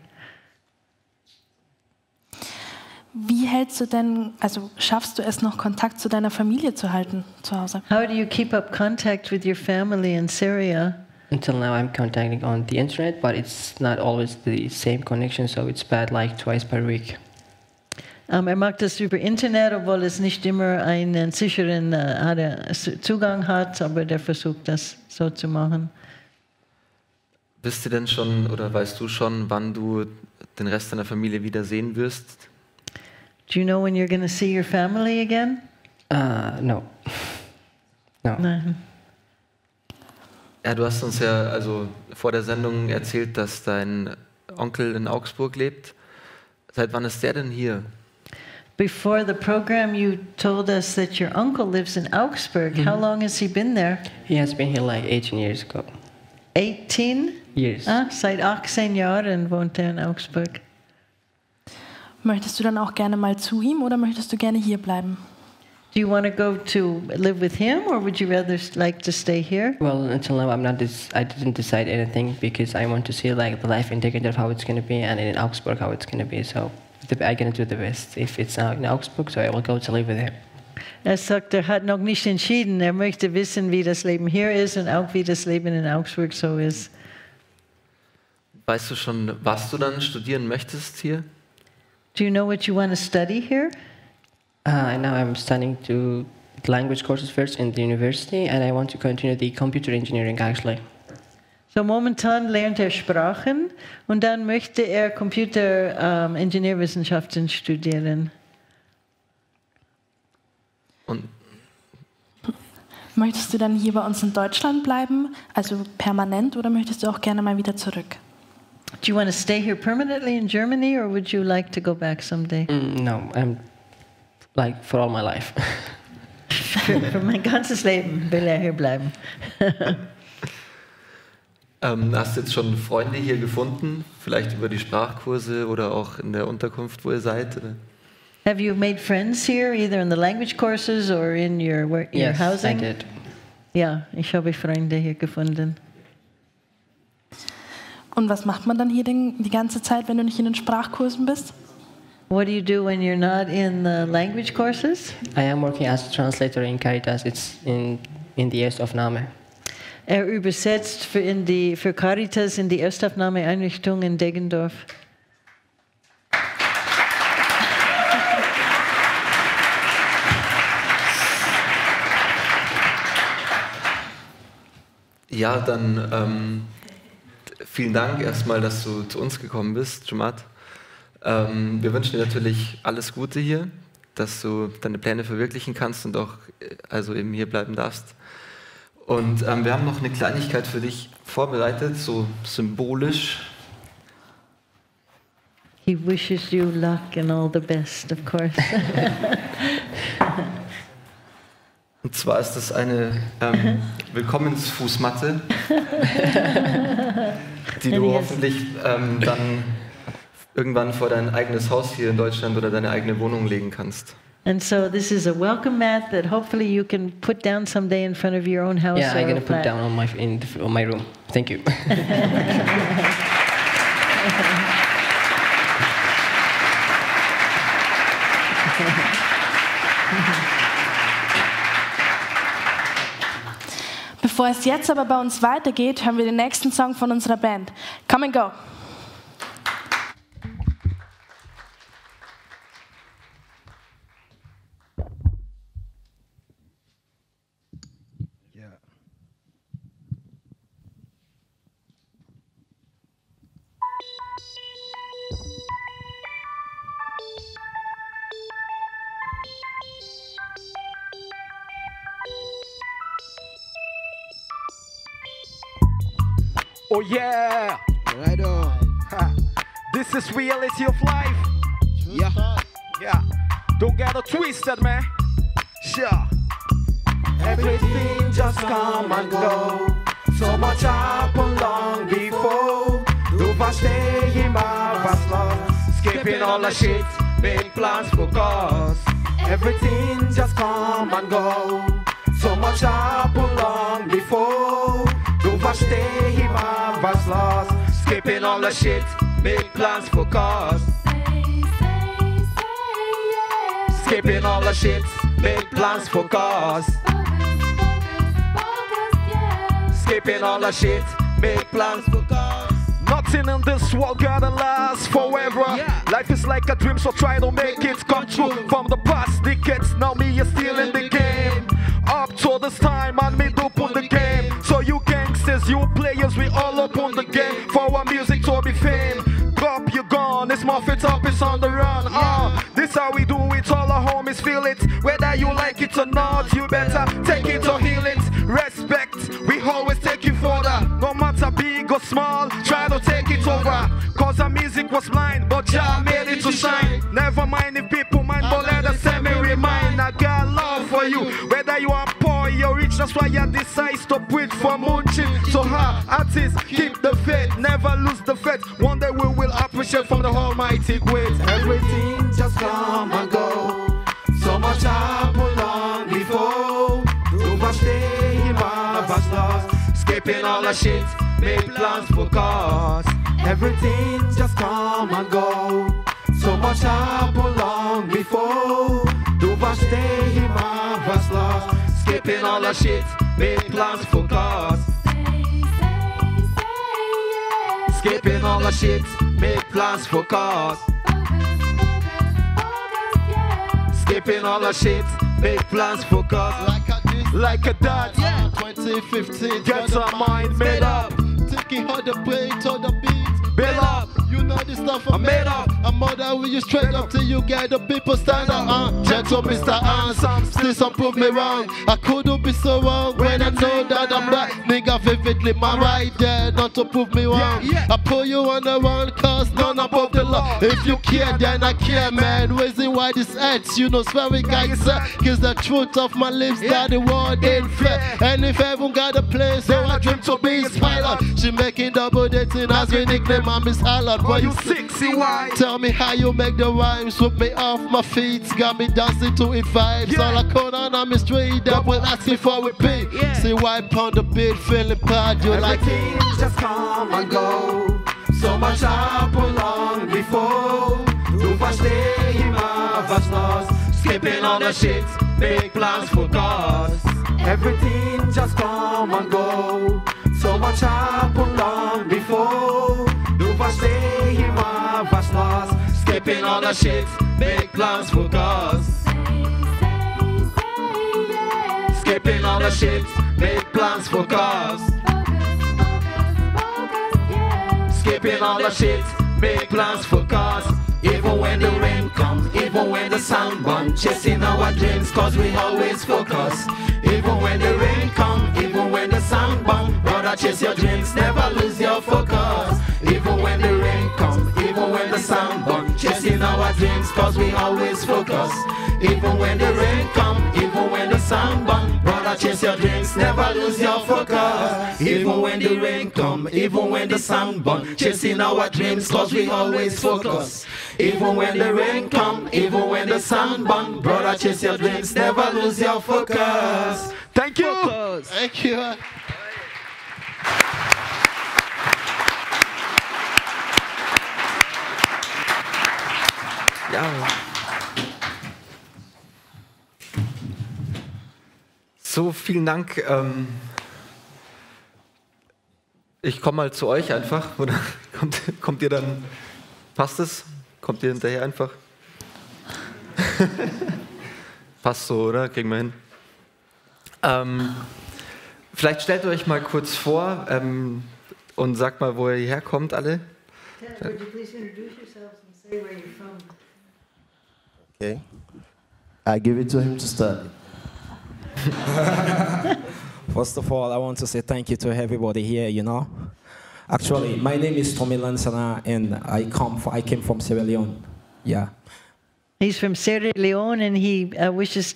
Wie hältst du denn, also schaffst du es noch, Kontakt zu deiner Familie zu halten zu Hause?
How do you keep up contact with your family in Syria?
Until now I'm contacting on the internet, but it's not always the same connection, so it's bad like twice per week.
Um, er mag das über Internet, obwohl es nicht immer einen sicheren uh, Zugang hat, aber der versucht das so zu machen.
Wisst ihr denn schon oder weißt du schon, wann du den Rest deiner Familie wieder sehen wirst?
Do you know when you're going to see your family again?
Uh, no. No.
Nein.
Ja, du hast uns ja also vor der Sendung erzählt, dass dein Onkel in Augsburg lebt. Seit wann ist der denn hier?
Before the program, you told us that your uncle lives in Augsburg. Mm-hmm. How long has he been there?
He has been here like eighteen years ago.
eighteen?
Years.
Ah, seit achtzehn Jahren wohnt er in Augsburg.
Möchtest du dann auch gerne mal zu ihm oder möchtest du gerne hier bleiben?
Do you want to go to live with him, or would you rather like to stay here?
Well, until now, I'm not. This, I didn't decide anything because I want to see like the life in Deckendorf, how it's going to be, and in Augsburg how it's going to be. So I'm going to do the best. If it's now in Augsburg, so I will go to live with him.
Er sagt, er hat noch nicht entschieden. Er möchte wissen, wie das Leben hier ist und auch wie das Leben in Augsburg so ist.
Weißt du schon, was du dann studieren möchtest hier?
Do you know what you want to study here?
Uh, now I'm studying to language courses first in the university, and I want to continue the computer engineering actually.
So momentan lernt er Sprachen und dann möchte er Computer um, Ingenieurwissenschaften studieren.
Und
möchtest du dann hier bei uns in Deutschland bleiben, also permanent, oder möchtest du auch gerne mal wieder zurück?
Do you want to stay here permanently in Germany, or would you like to go back someday?
Mm, no, I'm like for all my life.
für, für mein ganzes Leben will er hier bleiben.
ähm, hast du jetzt schon Freunde hier gefunden? Vielleicht über die Sprachkurse oder auch in der Unterkunft, wo ihr seid? Oder?
Have you made friends here, either in the language courses or in your, your
yes,
housing?
I did.
Ja, ich habe Freunde hier gefunden.
Und was macht man dann hier den, die ganze Zeit, wenn du nicht in den Sprachkursen bist?
What do you do when you're not in the language courses?
I am working as a translator in Caritas. It's in in the Erstaufnahme.
Er übersetzt für in die für Caritas in die Erstaufnahmeeinrichtung in Deggendorf.
Ja, dann ähm, vielen Dank erstmal, dass du zu uns gekommen bist, Jumat. Ähm, wir wünschen dir natürlich alles Gute hier, dass du deine Pläne verwirklichen kannst und auch also eben hier bleiben darfst. Und ähm, wir haben noch eine Kleinigkeit für dich vorbereitet, so symbolisch.
He wishes you luck and all the best, of course.
Und zwar ist das eine ähm, Willkommensfußmatte, die du hoffentlich ähm, dann irgendwann vor dein eigenes Haus hier in Deutschland oder deine eigene Wohnung legen kannst.
And so this is a welcome mat that hopefully you can put down someday in front of your own house.
Yeah,
or
I'm gonna
a
put
flat.
down on my in the, on my room. Thank you.
Bevor es jetzt aber bei uns weitergeht, hören wir den nächsten Song von unserer Band. Come and Go.
Oh yeah!
Right on.
Ha. This is reality of life.
Yeah.
Yeah. Don't get it twisted, man. Sure. Everything just come and go. So much happened long before. Du verstehst immer was los. Skipping all the shit, big plans for cause.
Everything just come and go. So much happened long before. Du verstehst immer was los. Skipping all the shit, make plans for cause. Skipping all the shit, make plans for cause. Skipping all the shit, make plans for cause.
Nothing in this world gotta last forever.
Yeah.
Life is like a dream, so try to make it come true. From the past decades, now me is still in the game. Up to this time, and me dope on the game. So you gangsters, you players, we all up on the game. For our music to be fame. Drop you gone, it's muff it up, it's on the run. Ah, uh, this how we do it, all our homies feel it. Whether you like it or not, you better take it or heal it. Respect, we always take you further. No matter big or small, try to take it over. Cause our music was blind, but Jah made it to shine. Never mind if people mind, but let us say me remind. I got love for you, whether you are poor or rich, that's why I decide stop quit for munching. So ha, artists, keep the faith, never lose the faith. One day we will appreciate from the almighty great.
Everything just come and go. So much happened long before. Du verstehst immer was los. Skipping all the shit, make plans for cause. Everything just come and go. So much happened long before. Du verstehst immer was los. Skipping all the shit, make plans for cause. Skipping all the shit, make plans for cause. Skipping all the shit, make plans for cause.
Like a this,
Like a dad,
yeah. twenty fifteen,
get our mind made up.
Taking all the beat, all the beat,
Build up.
You know this stuff
I'm made up.
I'm mother with you straight up till you get the people stand up. Uh, gentle Mister Handsome, still some prove me wrong. I couldn't be so wrong when I know that I'm back. Nigga vividly my right there, not to prove me wrong. I pull you on the one cause none above the law. If you care then I care, man. Reason why this hurts, you know swearing guys sir. Cause the truth of my lips that the world ain't fair. And if heaven got a place, so I dream to be his pilot. She making double dating as we nickname my Miss Hallard. Boy, you sexy white. Tell me how you make the rhymes, sweep me off my feet, got me dancing to it vibes. Yeah. All I call on on my street, that will ask me for repeat. Yeah. See wipe on the beat, feeling proud, you like
Everything just come and go. So much happened long before. Du verstehst immer was los. Skipping all the shit, make plans for cause. Everything just come and go. So much happened long before. Du verstehst immer was los. Skipping all the shit, make plans for cause. Skipping all the shit, make plans for cause. Skipping all the shit, make plans for cause. Even when the rain comes, even when the sun burns, chasing our dreams cause we always focus. Even when the rain comes, even when the sun burns, brother chase your dreams, never lose your focus. Even when the rain comes, even when the sun burns, chasing our dreams cause we always focus. Even when the rain comes, even when the sun burns, brother chase your dreams, never lose your focus. Even when the rain comes, even when the sun burns, chasing our dreams cause we always focus. Even when the rain comes, even when the sun burns, brother chase your dreams, never lose your focus.
Thank you.
focus. Thank you.
Ja. So, vielen Dank. Ähm ich komme mal zu euch einfach. Oder kommt, kommt ihr dann? Passt es? Kommt ihr hinterher einfach? Passt so, oder? Kriegen wir hin. Ähm, vielleicht stellt ihr euch mal kurz vor ähm, und sagt mal, wo ihr herkommt, alle.
Would you please introduce yourselves and say where you're from?
Okay. I give it to him to start.
First of all, I want to say thank you to everybody here, you know. Actually, my name is Tommy Lansana and I come from, I came from Sierra Leone. Yeah.
He's from Sierra Leone and he uh, wishes...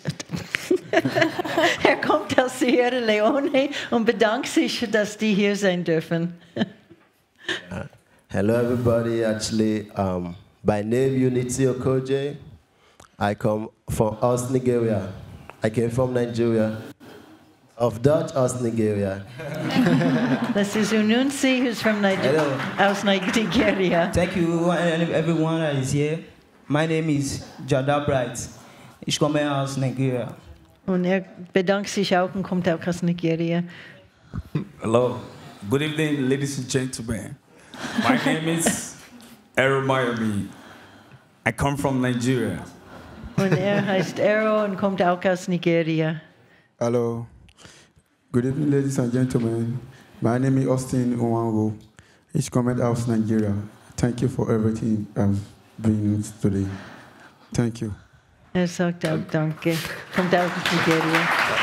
er kommt aus Sierra Leone und bedankt sich, dass die hier sein dürfen.
uh, hello everybody, actually, um, by name Unity Okoje. I come from aus Nigeria. I came from Nigeria. Of Dutch aus Nigeria.
This is Ununsi, who's from Nigeria. Aus Nigeria.
Thank you, everyone that is here. My name is Jada Bright. Ich komme aus Nigeria.
Und er bedankt sich auch und kommt auch aus Nigeria.
Hello. Good evening, ladies and gentlemen. My name is Ero Miami. I come from Nigeria.
Und er heißt Ero und kommt auch aus Nigeria.
Hello. Good evening, ladies and gentlemen. My name is Austin Owango. Ich komme aus Nigeria. Thank you for everything I've been today. Thank you.
Er sagt auch danke. Kommt auch aus Nigeria.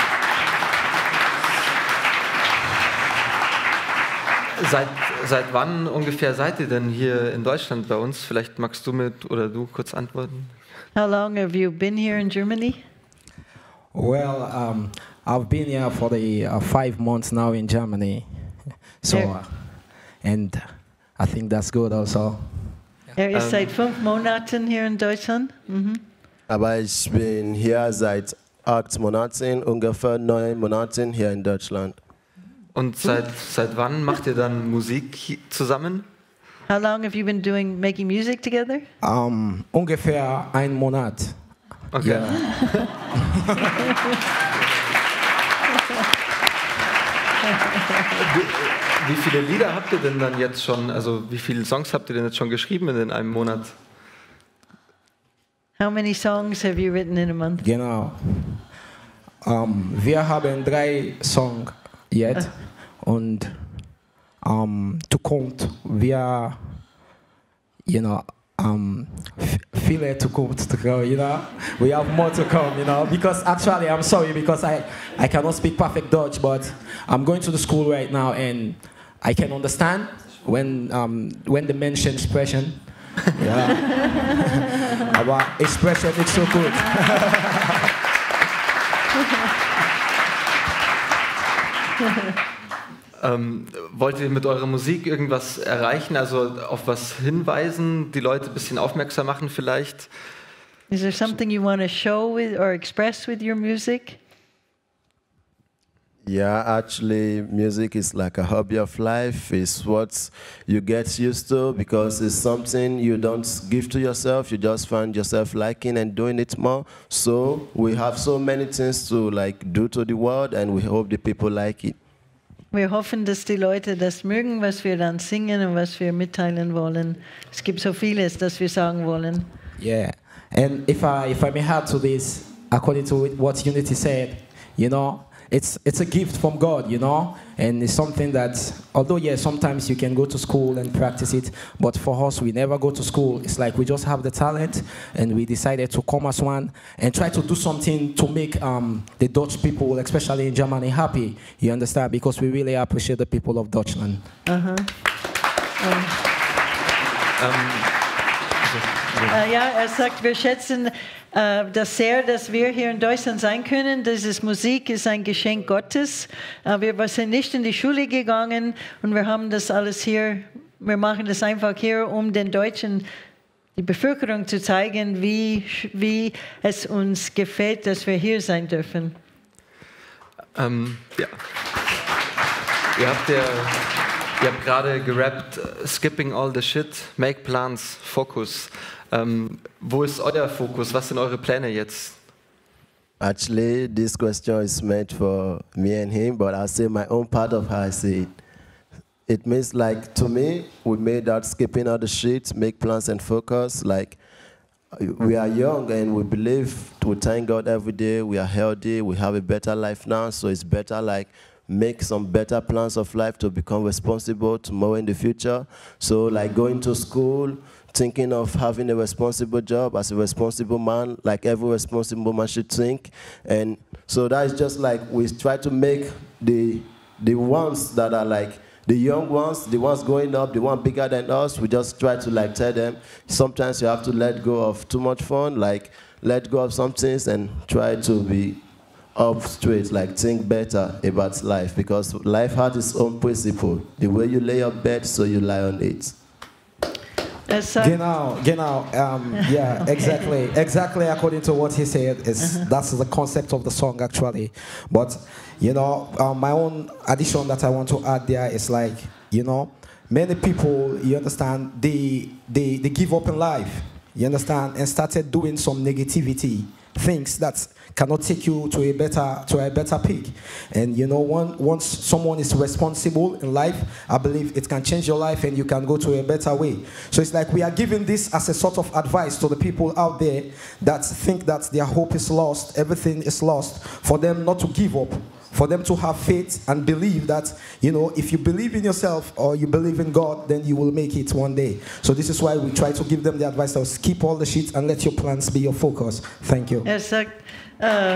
Seit, seit wann ungefähr seid ihr denn hier in Deutschland bei uns? Vielleicht magst du mit oder du kurz antworten.
How long have you been here in Germany?
Well, um, I've been here for the uh, five months now in Germany. So, uh, and I think that's good also.
Er ist
Ähm.
seit fünf Monaten hier in Deutschland. Mhm.
Aber ich bin hier seit acht Monaten, ungefähr neun Monaten hier in Deutschland.
Und seit, seit wann macht ihr dann Musik hi- zusammen?
How long have you been doing making music together?
Um, ungefähr ein Monat.
Okay.
Yeah.
Wie, wie viele Lieder habt ihr denn dann jetzt schon, also wie viele Songs habt ihr denn jetzt schon geschrieben in einem Monat?
How many songs have you written in a month?
Genau. Um, wir haben drei Songs jetzt und um, Zukunft, wir, you know, um, f- viele Zukunft to go, you know. We have more to come, you know, because actually I'm sorry because I, I cannot speak perfect Dutch, but I'm going to the school right now and I can understand when, um, when they mention expression. Yeah. Aber expression is so good.
Ähm, wollt ihr mit eurer Musik irgendwas erreichen, also auf was hinweisen, die Leute ein bisschen aufmerksam machen vielleicht?
Is there something you want to show with or express with your music?
Yeah, actually, music is like a hobby of life. It's what you get used to because it's something you don't give to yourself. You just find yourself liking and doing it more. So we have so many things to like do to the world, and we hope the people like it.
Wir hoffen, dass die Leute das mögen, was wir dann singen und was wir mitteilen wollen. Es gibt so vieles, das wir sagen wollen.
Yeah, and if I if I may add to this, according to what Unity said, you know, it's it's a gift from God, you know, and it's something that, although yeah, sometimes you can go to school and practice it, but for us, we never go to school. It's like we just have the talent, and we decided to come as one and try to do something to make um, the Dutch people, especially in Germany, happy. You understand? Because we really appreciate the people of Deutschland.
Aha. Um.
Ähm,
Äh, ja, er sagt, wir schätzen äh, das sehr, dass wir hier in Deutschland sein können. Diese Musik ist ein Geschenk Gottes. Äh, wir sind nicht in die Schule gegangen und wir haben das alles hier, wir machen das einfach hier, um den Deutschen, die Bevölkerung zu zeigen, wie, wie es uns gefällt, dass wir hier sein dürfen.
Ähm, ja. Ihr habt ja, ihr habt gerade gerappt, uh, skipping all the shit, make plans, focus. Ähm, wo ist euer Fokus? Was sind eure Pläne jetzt?
Actually, this question is meant for me and him, but I'll say my own part of how I see it. It means like, to me, we made that skipping all the shit, make plans and focus. Like, we are young and we believe, we thank God every day, we are healthy, we have a better life now, so it's better like make some better plans of life to become responsible tomorrow in the future. So like going to school, thinking of having a responsible job as a responsible man, like every responsible man should think. And so that is just like we try to make the, the ones that are like the young ones, the ones growing up, the ones bigger than us, we just try to like tell them, sometimes you have to let go of too much fun, like let go of some things and try to be up straight, like think better about life, because life has its own principle. The way you lay your bed, so you lie on it.
Genau, genau. Um, yeah, exactly, exactly. According to what he said, is uh-huh. that's the concept of the song actually. But you know, um, my own addition that I want to add there is like, you know, many people, you understand, they they they give up in life. You understand, and started doing some negativity things that cannot take you to a better to a better peak. And you know, one, once someone is responsible in life, I believe it can change your life and you can go to a better way. So it's like we are giving this as a sort of advice to the people out there that think that their hope is lost, everything is lost, for them not to give up, for them to have faith and believe that, you know, if you believe in yourself or you believe in God, then you will make it one day. So this is why we try to give them the advice of keep all the shit and let your plans be your focus. Thank you.
Er sagt, äh,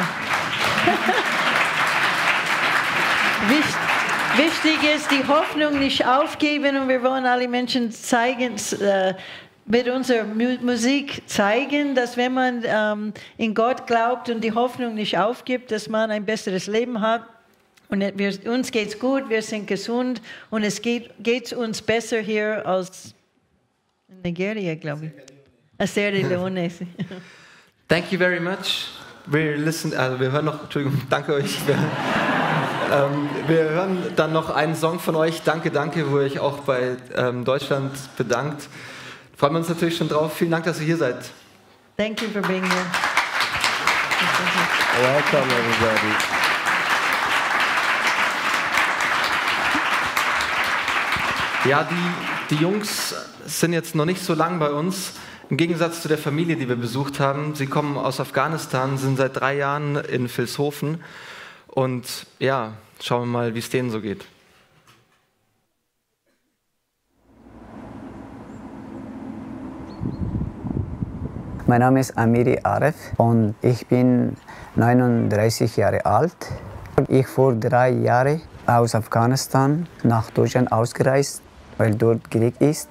wichtig ist, die Hoffnung nicht aufgeben, und wir wollen alle Menschen zeigen, äh, mit unserer Mu Musik zeigen, dass wenn man ähm, in Gott glaubt und die Hoffnung nicht aufgibt, dass man ein besseres Leben hat. Und wir, uns geht's gut, wir sind gesund und es geht geht's uns besser hier als in Nigeria, glaube ich. Sierra Leone.
Thank you very much. Wir listen, also wir hören noch, Entschuldigung, danke euch. Wir, ähm, wir hören dann noch einen Song von euch, Danke, danke, wo ihr euch auch bei ähm, Deutschland bedankt. Freuen wir uns natürlich schon drauf. Vielen Dank, dass ihr hier seid.
Thank you for being here.
Welcome, everybody.
Ja, die, die Jungs sind jetzt noch nicht so lang bei uns. Im Gegensatz zu der Familie, die wir besucht haben. Sie kommen aus Afghanistan, sind seit drei Jahren in Vilshofen. Und ja, schauen wir mal, wie es denen so geht.
Mein Name ist Amiri Aref und ich bin neununddreißig Jahre alt. Ich vor drei Jahren aus Afghanistan nach Deutschland ausgereist, weil dort Krieg ist.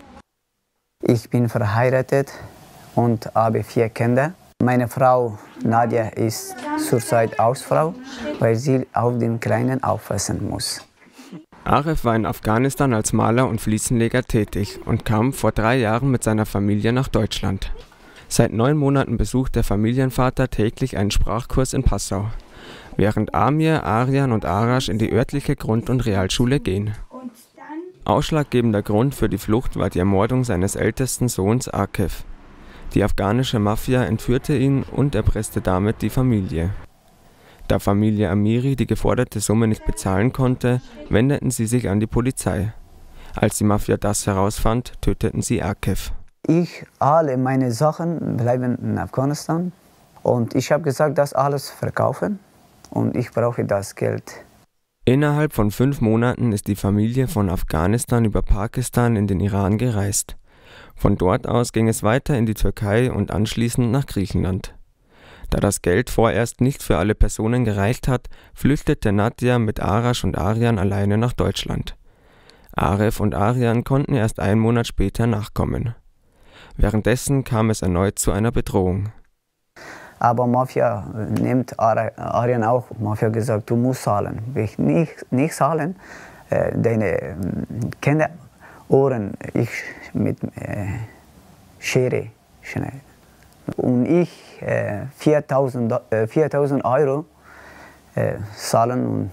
Ich bin verheiratet und habe vier Kinder. Meine Frau Nadia ist zurzeit Hausfrau, weil sie auf den Kleinen aufpassen muss.
Aref war in Afghanistan als Maler und Fliesenleger tätig und kam vor drei Jahren mit seiner Familie nach Deutschland. Seit neun Monaten besucht der Familienvater täglich einen Sprachkurs in Passau, während Amir, Aryan und Arash in die örtliche Grund- und Realschule gehen. Ausschlaggebender Grund für die Flucht war die Ermordung seines ältesten Sohns Akif. Die afghanische Mafia entführte ihn und erpresste damit die Familie. Da Familie Amiri die geforderte Summe nicht bezahlen konnte, wendeten sie sich an die Polizei. Als die Mafia das herausfand, töteten sie Akif.
Ich, alle meine Sachen bleiben in Afghanistan und ich habe gesagt, das alles verkaufen und ich brauche das Geld.
Innerhalb von fünf Monaten ist die Familie von Afghanistan über Pakistan in den Iran gereist. Von dort aus ging es weiter in die Türkei und anschließend nach Griechenland. Da das Geld vorerst nicht für alle Personen gereicht hat, flüchtete Nadia mit Arash und Aryan alleine nach Deutschland. Aref und Aryan konnten erst einen Monat später nachkommen. Währenddessen kam es erneut zu einer Bedrohung.
Aber Mafia nimmt Aryan auch. Mafia gesagt, du musst zahlen. Wenn ich nicht, nicht zahlen, äh, deine Kinder Ohren ich mit äh, Schere schneiden. Und ich äh, viertausend Euro äh, zahlen und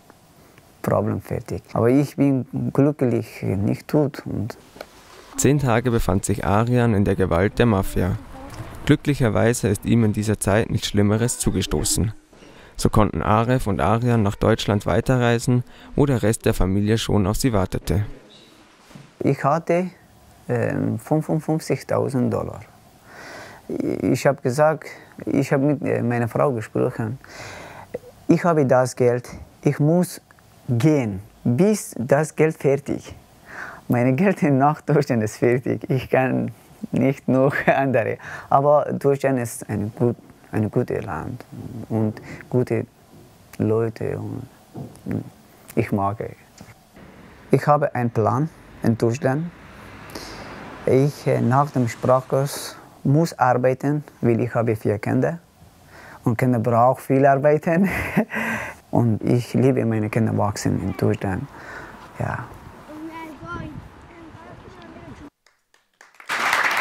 Problem fertig. Aber ich bin glücklich, nicht tot. Und
Zehn Tage befand sich Aryan in der Gewalt der Mafia. Glücklicherweise ist ihm in dieser Zeit nichts Schlimmeres zugestoßen. So konnten Aref und Aryan nach Deutschland weiterreisen, wo der Rest der Familie schon auf sie wartete.
Ich hatte äh, fünfundfünfzigtausend Dollar. Ich habe gesagt, ich habe mit meiner Frau gesprochen, ich habe das Geld, ich muss gehen, bis das Geld fertig. Mein Geld nach Deutschland ist fertig. Ich kann nicht noch andere. Aber Deutschland ist ein, gut, ein gutes Land und gute Leute. Und ich mag es. Ich habe einen Plan in Deutschland. Ich nach dem Sprachkurs muss arbeiten, weil ich habe vier Kinder. Und Kinder brauchen viel arbeiten. Und ich liebe meine Kinder wachsen in Deutschland. Ja.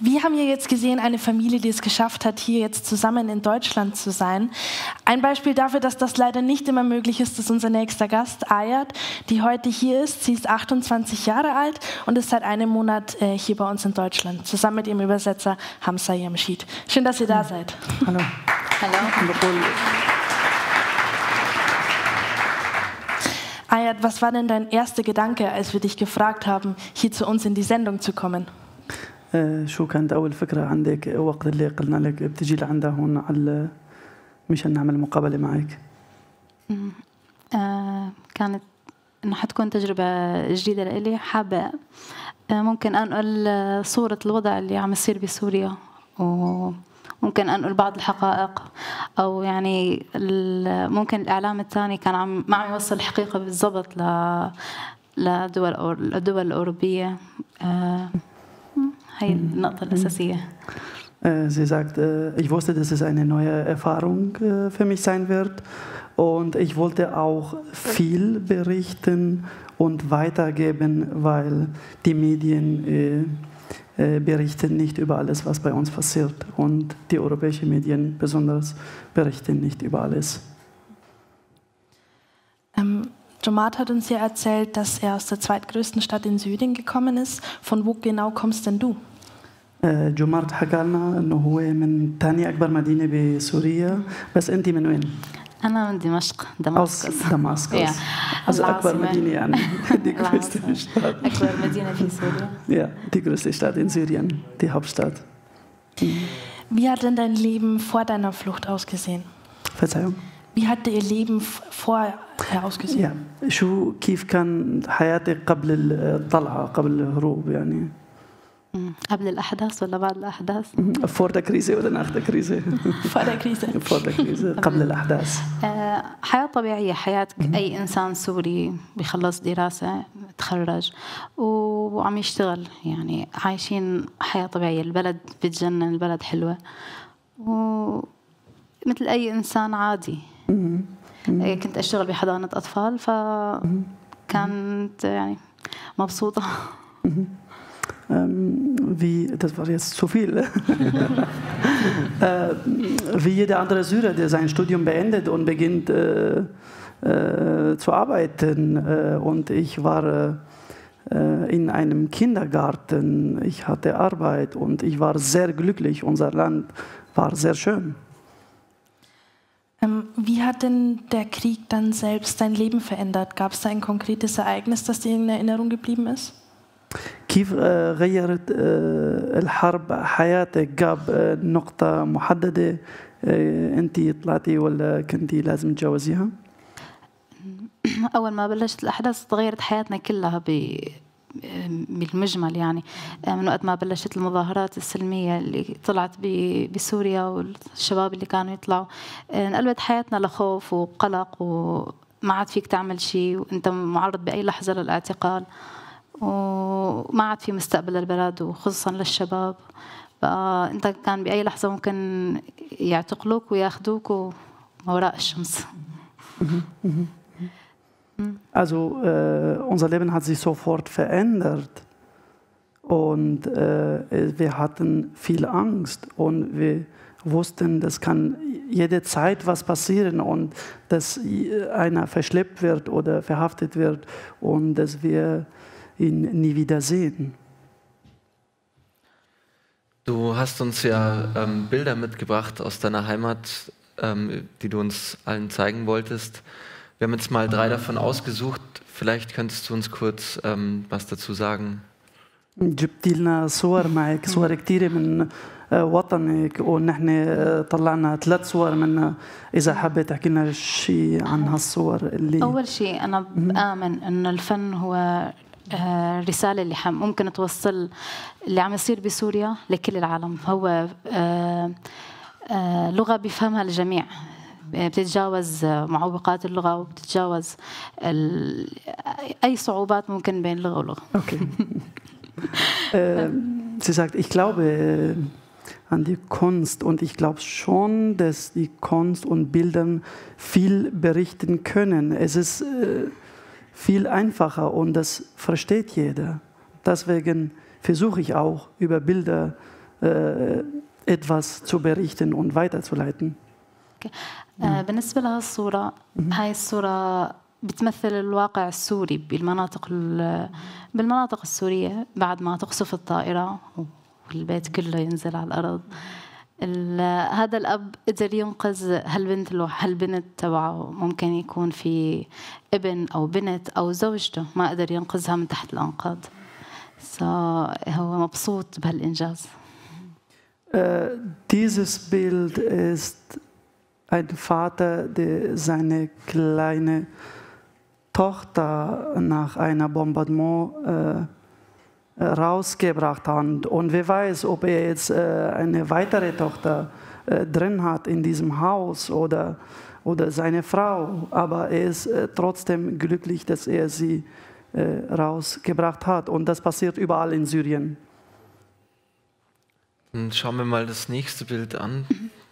Wir haben ja jetzt gesehen, eine Familie, die es geschafft hat, hier jetzt zusammen in Deutschland zu sein. Ein Beispiel dafür, dass das leider nicht immer möglich ist, ist unser nächster Gast, Ayat, die heute hier ist. Sie ist achtundzwanzig Jahre alt und ist seit einem Monat äh, hier bei uns in Deutschland, zusammen mit ihrem Übersetzer Hamza Yamshid. Schön, dass ihr da seid.
Hallo.
Hallo. Ayat, was war denn dein erster Gedanke, als wir dich gefragt haben, hier zu uns in die Sendung zu kommen?
شو كانت أول فكرة عندك وقت اللي قلنا لك بتجي لعندها هون على مشان نعمل مقابلة معك؟
كانت إنه حتكون تجربة جديدة لإلي، حابة ممكن أنقل صورة الوضع اللي عم يصير بسوريا، وممكن أنقل بعض الحقائق، أو يعني ممكن الإعلام الثاني كان عم ما عم يوصل الحقيقة بالضبط ل لدول الدول الأوروبية. هي النقطة الأساسية.
Sie sagt, ich wusste, dass es eine neue Erfahrung für mich sein wird und ich wollte auch viel berichten und weitergeben, weil die Medien berichten nicht über alles, was bei uns passiert und die europäischen Medien besonders berichten nicht über alles.
Ähm Jomat hat uns ja erzählt, dass er aus der zweitgrößten Stadt in Syrien gekommen ist. Von wo genau kommst denn du?
جمارت حكى لنا انه هو من ثاني اكبر مدينه بسوريا، بس انت من وين؟
انا من دمشق، دمسكس.
دمسكس. Also اكبر مدينه يعني die größte Stadt.
اكبر مدينه في سوريا.
Ja, die größte Stadt in Syrien, die Hauptstadt.
Wie hat denn dein Leben vor deiner Flucht ausgesehen?
Verzeihung.
Wie hatte ihr Leben vorher ausgesehen?
Ja, شو كيف كان حياتك قبل الطلعة قبل الهروب يعني؟
قبل الأحداث ولا بعد الأحداث؟
Vor der Krise oder nach der Krise?
Vor der Krise.
Vor der Krise. قبل الأحداث.
حياة طبيعية، حياة أي إنسان سوري بيخلص دراسة تخرج وعم يشتغل، يعني عايشين حياة طبيعية. البلد بتجنن، البلد حلوة ومثل أي إنسان عادي. كنت أشتغل بحضانة أطفال فكانت يعني مبسوطة.
Wie, das war jetzt zu viel. Wie jeder andere Syrer, der sein Studium beendet und beginnt äh, äh, zu arbeiten. Äh, und ich war äh, in einem Kindergarten, ich hatte Arbeit und ich war sehr glücklich. Unser Land war sehr schön.
Ähm, wie hat denn der Krieg dann selbst dein Leben verändert? Gab es da ein konkretes Ereignis, das dir in Erinnerung geblieben ist?
كيف غيرت الحرب حياتك؟ جاب نقطة محددة أنت طلعتي ولا كنتي لازم تتجاوزيها؟
أول ما بلشت الأحداث تغيرت حياتنا كلها بالمجمل، يعني من وقت ما بلشت المظاهرات السلمية اللي طلعت بسوريا والشباب اللي كانوا يطلعوا، انقلبت حياتنا لخوف وقلق وما عاد فيك تعمل شيء وأنت معرض بأي لحظة للاعتقال، وما عاد في مستقبل للبلد وخصوصا للشباب. فأنت كان بأي لحظة ممكن يعتقلوك وياخدوك وراء الشمس.
Also äh, unser Leben hat sich sofort verändert und äh, wir hatten viel Angst und wir wussten, das kann jederzeit was passieren und dass einer verschleppt wird oder verhaftet wird und dass wir ihn nie wiedersehen.
Du hast uns ja ähm, Bilder mitgebracht aus deiner Heimat, ähm, die du uns allen zeigen wolltest. Wir haben jetzt mal drei davon ausgesucht. Vielleicht könntest du uns kurz ähm, was dazu sagen.
جبت لنا صور معك، صور كثيرة من وطنك ونحن طلعنا ثلاث صور منها. إذا حابة تحكي لنا شيء عن هالصور اللي
أول شيء أنا بآمن إنه الفن هو الرسالة اللي ممكن توصل اللي عم يصير بسوريا لكل العالم. هو لغة بيفهمها الجميع، بتتجاوز معوقات اللغة وبتتجاوز أي صعوبات ممكن بين لغة ولغة.
Okay. äh, sie sagt, ich glaube äh, an die Kunst und ich glaube schon, dass die Kunst und Bilder viel berichten können. Es ist äh, viel einfacher und das versteht jeder. Deswegen versuche ich auch über Bilder äh, etwas zu berichten und weiterzuleiten.
Okay. آه بالنسبة لهالصورة هاي الصورة بتمثل الواقع السوري بالمناطق بالمناطق السورية بعد ما تقصف الطائرة والبيت كله ينزل على الأرض. هذا الأب قدر ينقذ هالبنت هالبنت تبعه، ممكن يكون في ابن أو بنت أو زوجته ما قدر ينقذها من تحت الأنقاض. so هو مبسوط بهالإنجاز.
Uh, dieses Bild ist ein Vater, der seine kleine Tochter nach einem Bombardement äh, rausgebracht hat. Und wer weiß, ob er jetzt äh, eine weitere Tochter äh, drin hat in diesem Haus oder, oder seine Frau. Aber er ist äh, trotzdem glücklich, dass er sie äh, rausgebracht hat. Und das passiert überall in Syrien.
Dann schauen wir mal das nächste Bild an.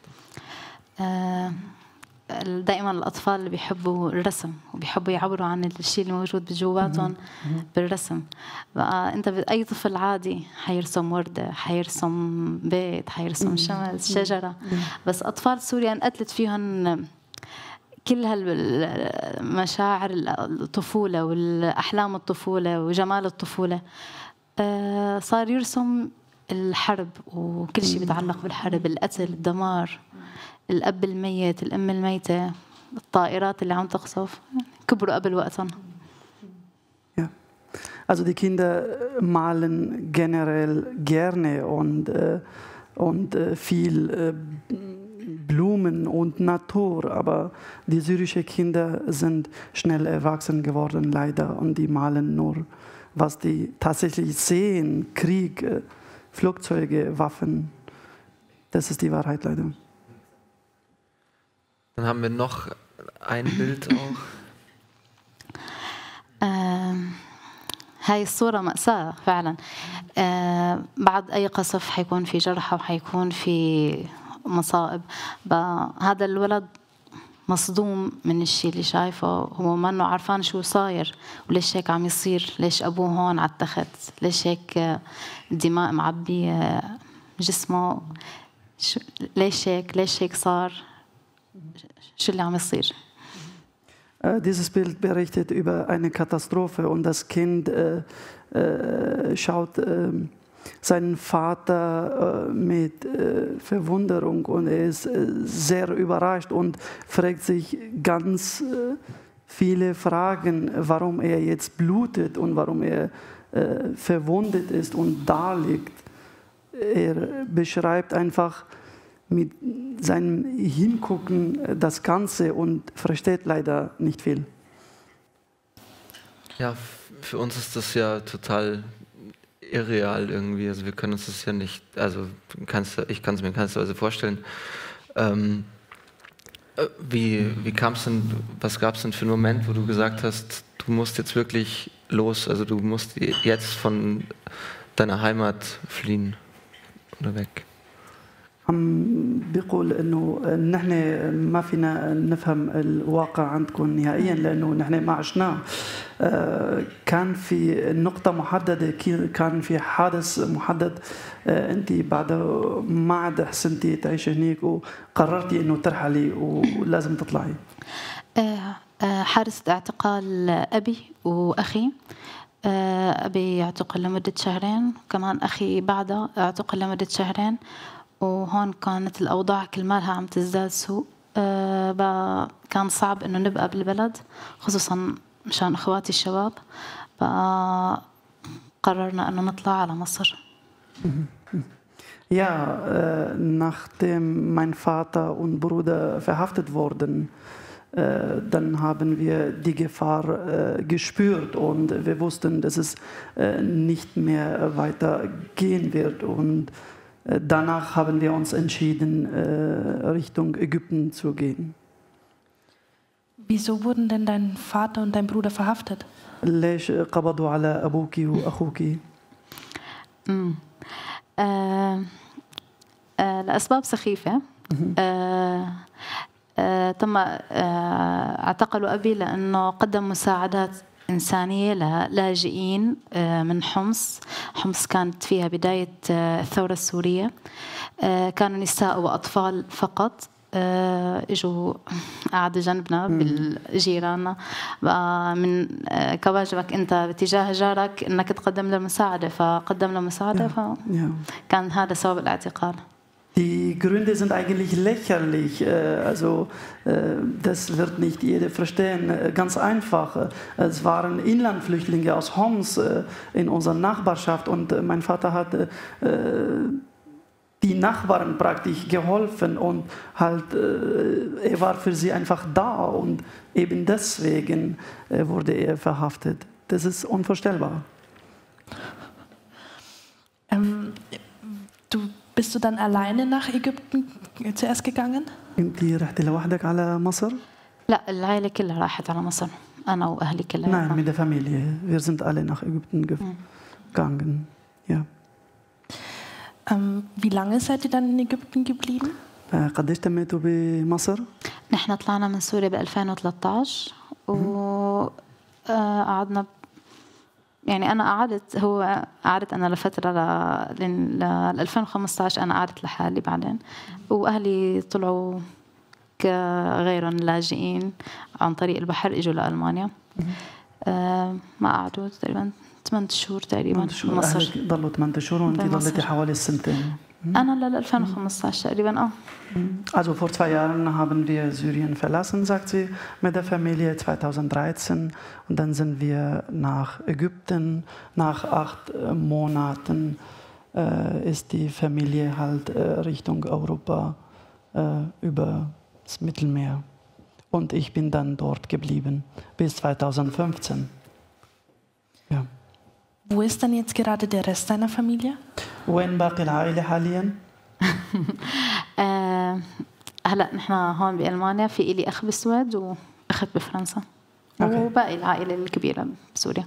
دائما الأطفال اللي بيحبوا الرسم وبيحبوا يعبروا عن الشيء اللي موجود بجواتهم بالرسم. بقى أنت أي طفل عادي حيرسم وردة، حيرسم بيت، حيرسم شمس، شجرة. بس أطفال سوريا انقتلت فيهم كل هالمشاعر الطفولة والأحلام الطفولة وجمال الطفولة. صار يرسم الحرب وكل شيء بيتعلق بالحرب، القتل، الدمار، الأب الميت، الأم الميتة، الطائرات اللي عم تقصف. كبروا قبل وقتهم.
Ja. Also die Kinder malen generell gerne und, äh, und äh, viel äh, Blumen und Natur, aber die syrischen Kinder sind schnell erwachsen geworden, leider, und die malen nur, was die tatsächlich sehen, Krieg, äh, Flugzeuge, Waffen. Das ist die Wahrheit leider.
Dann haben wir noch ein Bild auch.
آه هاي الصورة مأساة فعلا. آه بعد أي قصف حيكون في جرحى وحيكون في مصائب. هذا الولد مصدوم من الشيء اللي شايفه، هو ما انه عارفان شو صاير وليش هيك عم يصير، ليش ابوه هون على التخت، ليش هيك دماء معبيه جسمه، ليش هيك ليش هيك صار، شو اللي عم يصير.
Dieses Bild berichtet über eine Katastrophe und das Kind äh, äh, schaut äh, seinen Vater äh, mit äh, Verwunderung und er ist äh, sehr überrascht und fragt sich ganz äh, viele Fragen, warum er jetzt blutet und warum er äh, verwundet ist und da liegt. Er beschreibt einfach mit seinem Hingucken das Ganze und versteht leider nicht viel.
Ja, für uns ist das ja total irreal irgendwie. Also wir können uns das ja nicht, also kannst, ich kann es mir in keiner Weise vorstellen. Ähm, wie wie kam es denn, was gab es denn für einen Moment, wo du gesagt hast, du musst jetzt wirklich los, also du musst jetzt von deiner Heimat fliehen oder weg?
عم بيقول انه نحن ما فينا نفهم الواقع عندكم نهائيا لانه نحن ما عشناه. كان في نقطة محددة، كان في حادث محدد، انت بعد ما عاد حسنتي تعيشي هنيك وقررتي انه ترحلي ولازم تطلعي.
حادث اعتقال ابي واخي. ابي اعتقل لمدة شهرين، كمان اخي بعده اعتقل لمدة شهرين. وهون كانت الأوضاع كل مالها عم تزداد سوء. أه كان صعب إنه نبقى بالبلد خصوصا مشان إخواتي الشباب. قررنا إنه نطلع على مصر.
Ja, äh, nachdem mein Vater und Bruder verhaftet wurden, äh, dann haben wir die Gefahr äh, gespürt und wir wussten, dass es äh, nicht mehr weitergehen wird. Und danach haben wir uns entschieden, Richtung Ägypten zu gehen.
Wieso wurden denn dein Vater und dein Bruder verhaftet?
ليش قبضوا على أبوك وأخوك؟
لأسباب سخيفة. تم اعتقلوا أبي لأنه قدم مساعدات إنسانية للاجئين من حمص. حمص كانت فيها بداية الثورة السورية، كانوا نساء وأطفال فقط. اجوا قعدوا جنبنا بالجيراننا. بقى من كواجبك انت باتجاه جارك انك تقدم له مساعده، فقدم له مساعده، فكان هذا سبب الاعتقال.
Die Gründe sind eigentlich lächerlich, also das wird nicht jeder verstehen. Ganz einfach, es waren Inlandflüchtlinge aus Homs in unserer Nachbarschaft und mein Vater hat die Nachbarn praktisch geholfen und halt er war für sie einfach da und eben deswegen wurde er verhaftet. Das ist unvorstellbar.
Ähm, du Bist du dann alleine nach Ägypten zuerst gegangen?
أنت رحتي لوحدك على مصر؟
لا، العائلة كلها راحت على مصر. أنا وأهلي كلها.
Nein, mit der Familie. Wir sind alle nach Ägypten gegangen. Ja.
Ähm, wie lange seid ihr dann in Ägypten geblieben?
قديش تميتوا بمصر؟
نحن طلعنا من سوريا ب ألفين وثلاثة عشر وقعدنا يعني أنا قعدت هو قعدت أنا لفترة ل ل ألفين وخمسة عشر أنا قعدت لحالي بعدين، وأهلي طلعوا كغيرهم لاجئين عن طريق البحر إجوا لألمانيا. آه ما قعدوا تقريبا ثمانية شهور تقريبا
بمصر. ضلوا ثمانية شهور وأنت ضليتي حوالي سنتين.
أنا لل ألفين وخمسة عشر تقريبا. آه.
Also vor zwei Jahren haben wir Syrien verlassen, sagt sie, mit der Familie zweitausenddreizehn. Und dann sind wir nach Ägypten. Nach acht Monaten äh, ist die Familie halt äh, Richtung Europa äh, über das Mittelmeer. Und ich bin dann dort geblieben bis zweitausendfünfzehn. Ja.
Wo ist dann jetzt gerade der Rest deiner Familie?
وين باقي العائلة حاليا؟
هلا نحن هون بألمانيا، في إلي أخ بالسويد وأخت بفرنسا وباقي العائلة الكبيرة بسوريا.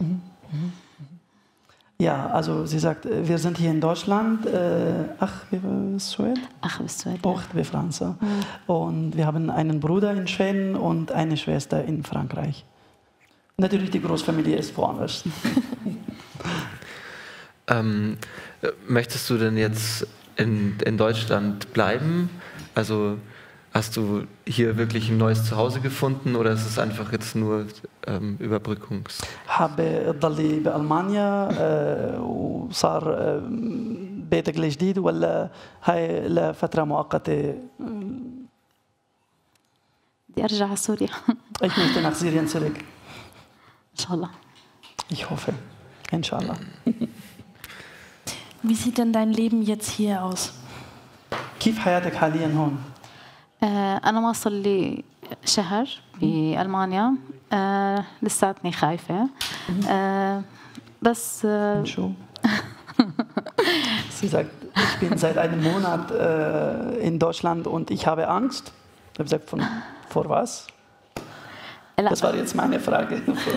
Ja, also sie sagt, wir sind hier in Deutschland, äh, ach, Sued?
Ach, Sued.
Och, wie Franza. Mhm. Und wir haben einen Bruder in Schweden und eine Schwester in Frankreich. Natürlich, die Großfamilie ist woanders.
ähm, möchtest du denn jetzt in, in Deutschland bleiben? Also hast du hier wirklich ein neues Zuhause gefunden oder ist es einfach jetzt nur ähm, Überbrückungs?
حابة تضلي بألمانيا وصار بيتك الجديد ولا هاي لفترة مؤقتة؟
بدي أرجع على سوريا.
Ich möchte nach Syrien zurück.
Inshallah.
Ich hoffe. Inshallah.
Wie sieht denn dein Leben jetzt hier aus?
كيف حياتك حاليا هون؟
أنا ما صار لي شهر بألمانيا، لساتني خايفة بس
شو؟ Sie sagt, ich bin seit einem Monat äh, in Deutschland und ich habe Angst. Ich habe gesagt, von, vor was? Das war jetzt meine Frage.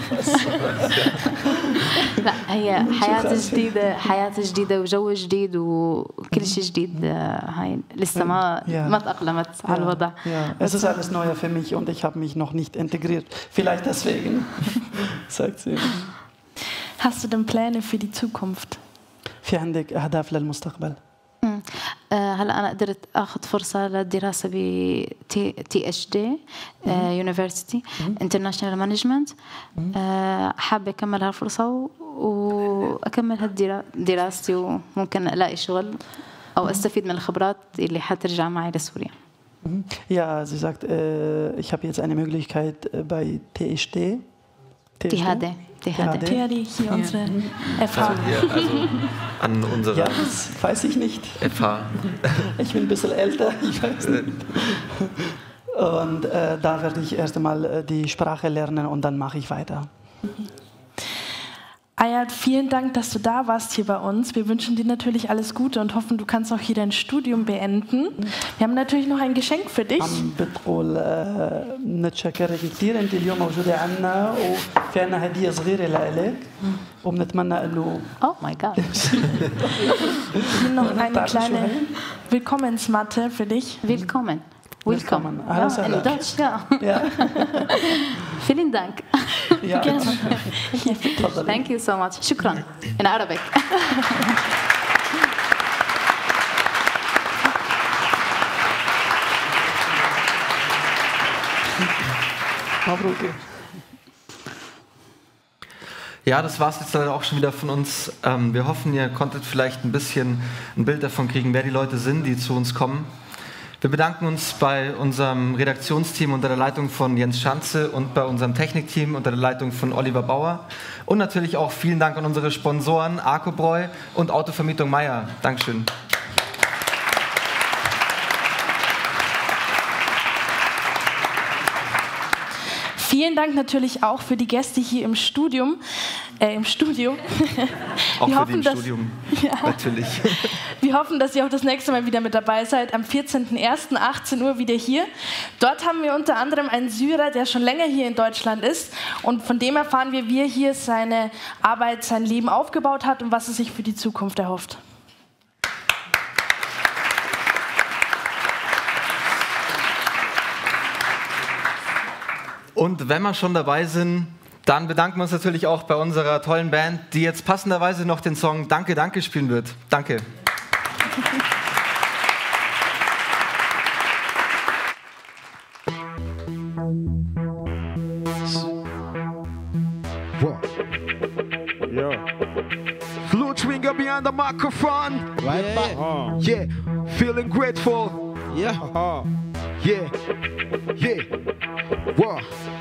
لا هي حياة جديدة، حياة جديدة وجو جديد وكل شيء جديد. هاي لسه ما ما تأقلمت على الوضع.
Es ist alles neu für mich und ich habe mich noch nicht integriert. Vielleicht deswegen, sagt sie.
Hast du denn Pläne für die Zukunft?
في عندك أهداف للمستقبل؟
هلا أنا قدرت أخذ فرصة للدراسة ب تي اتش دي يونيفرسيتي انترناشونال مانجمنت. حابة أكمل هالفرصة وأكمل هالدراستي وممكن ألاقي شغل أو أستفيد من الخبرات اللي حترجع معي لسوريا.
Ja, sie sagt, äh, ich habe jetzt eine Möglichkeit bei T H D.
T H D.
T H D, hier unsere F H.
Also, hier, also an unserer.
Ja, das weiß ich nicht.
F H.
Ich bin ein bisschen älter, ich weiß nicht. Und äh, da werde ich erst einmal äh, die Sprache lernen und dann mache ich weiter.
Ayad, vielen Dank, dass du da warst hier bei uns. Wir wünschen dir natürlich alles Gute und hoffen, du kannst auch hier dein Studium beenden. Wir haben natürlich noch ein Geschenk für dich.
بتقول نتشكرك كثير انت اليوم موجوده عندنا وفي عندنا هديه صغيره لك وبنتمنى انه
Oh my God.
Hier noch eine kleine Willkommensmatte für dich.
Willkommen. Willkommen.
Ja, in
Deutsch, ja.
ja.
Vielen Dank. Yeah. Thank you so much. شكرا in Arabic.
Ja, das war es jetzt leider auch schon wieder von uns. Ähm, wir hoffen, ihr konntet vielleicht ein bisschen ein Bild davon kriegen, wer die Leute sind, die zu uns kommen. Wir bedanken uns bei unserem Redaktionsteam unter der Leitung von Jens Schanze und bei unserem Technikteam unter der Leitung von Oliver Bauer. Und natürlich auch vielen Dank an unsere Sponsoren Arkobräu und Autovermietung Meier. Dankeschön.
Vielen Dank natürlich auch für die Gäste hier im Studium, äh, im Studio.
Auch
wir
für
hoffen,
die im
dass,
Studium,
ja,
natürlich.
Wir hoffen, dass ihr auch das nächste Mal wieder mit dabei seid, am vierzehnten ersten achtzehn Uhr wieder hier. Dort haben wir unter anderem einen Syrer, der schon länger hier in Deutschland ist, und von dem erfahren wir, wie er hier seine Arbeit, sein Leben aufgebaut hat und was er sich für die Zukunft erhofft.
Und wenn wir schon dabei sind, dann bedanken wir uns natürlich auch bei unserer tollen Band, die jetzt passenderweise noch den Song Danke, Danke spielen wird. Danke.
Yeah. Flute Schwinger behind the microphone.
Right back.
Uh, yeah. Feeling grateful.
Yeah.
Uh, yeah. Yeah. Wow.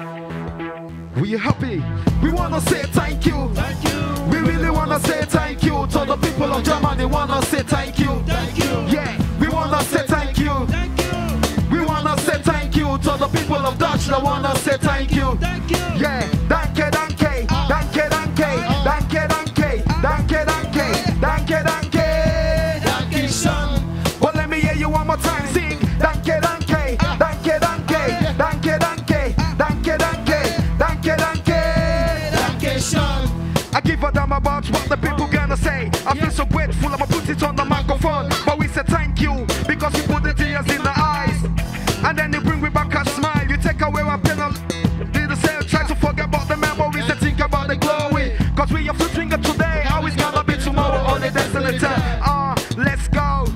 We happy. We wanna say thank you. Thank you. We really wanna say thank you to the people of Germany. Wanna say thank you. Thank you. Yeah. We wanna say thank you. Thank you. We wanna say thank you to the people of Deutschland. Wanna say thank you. Thank you. Yeah. Danke, danke, danke, danke, danke, danke, danke, danke, danke, danke, danke, son. Well, let me hear you one more time. Sing. Danke, danke, danke, danke, danke, danke, danke, danke, danke, danke, danke, son. I give a damn about what the people gonna say. I feel so grateful, I'ma put it on the microphone. But we say thank you because you put the tears in the eyes, and then you bring me back a smile. You take away our pain. Did the same, try to forget about the memories and think about the glory. Cause we are flipping it today, how it's gonna be tomorrow, only destiny time. Ah, uh, let's go.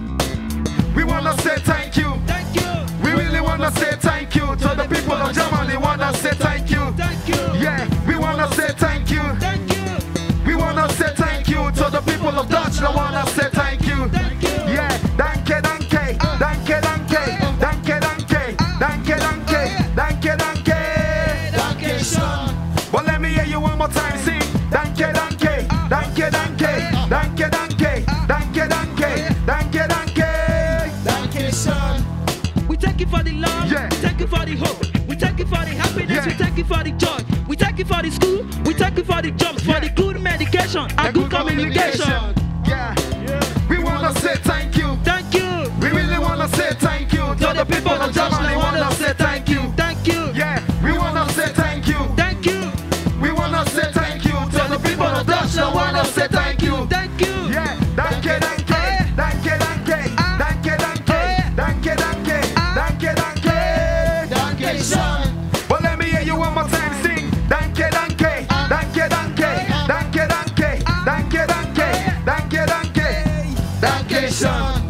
We wanna say thank you. Thank you. We really wanna say thank you to the people of Germany. Wanna say thank you. Thank you. Yeah, we wanna say thank you. Thank you. We wanna say thank you to the people of Deutschland. Wanna say thank you. Thank you. Yeah, danke, danke, danke, danke, danke, danke, danke, danke, danke, danke, danke, son. Well, let me hear you one more time. Sing. Danke, danke, danke, danke, danke, danke, danke, danke, danke, danke, danke, son.
We thank you for the love,
yeah.
We thank you for the hope, we thank you for the happiness, yeah. We thank you for the joy, we thank you for the school, we thank you for the jobs, yeah. For the good medication and the good, good communication. communication.
Yeah. Yeah, we wanna say thank you,
thank you.
We really wanna say thank you to, to the people of Germany. Wanna say thank you,
thank you.
Yeah, we wanna say thank you,
thank you.
We wanna say thank you to the people of Deutschland. Wanna say thank you,
thank you.
Yeah, danke, danke, danke, danke, danke, danke, danke, danke, danke, danke, danke, son. Well, let me hear you one more time. Sing. Danke, danke, danke, danke, danke, danke, danke, danke, danke, danke, danke, son.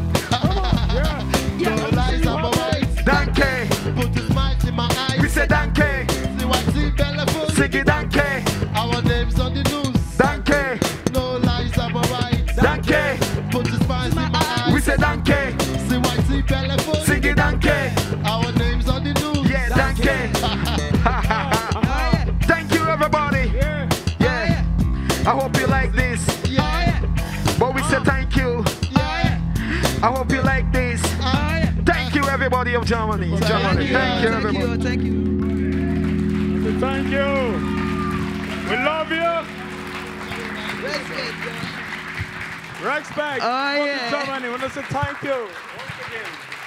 No lies on my right.
Danke.
Put his mic in my eyes.
We say danke.
See what see Bellafon.
Sing it, danke.
Our names on the news.
Danke.
No lies on my right.
Danke.
Put his mic in my eyes.
We say danke.
See what see Bellafon.
Sing it, danke.
Our names on the news.
Yeah, danke. Thank you, everybody. Yeah. I hope you like this.
Yeah.
But we say thank you.
Yeah.
I hope you like this. Thank you, everybody of Germany.
Thank
Germany.
you.
Thank you,
Thank
everybody.
you. Thank you.
Thank you. We love you.
Respect.
Respect.
Oh, yeah.
Germany. We want to say thank you. Once again.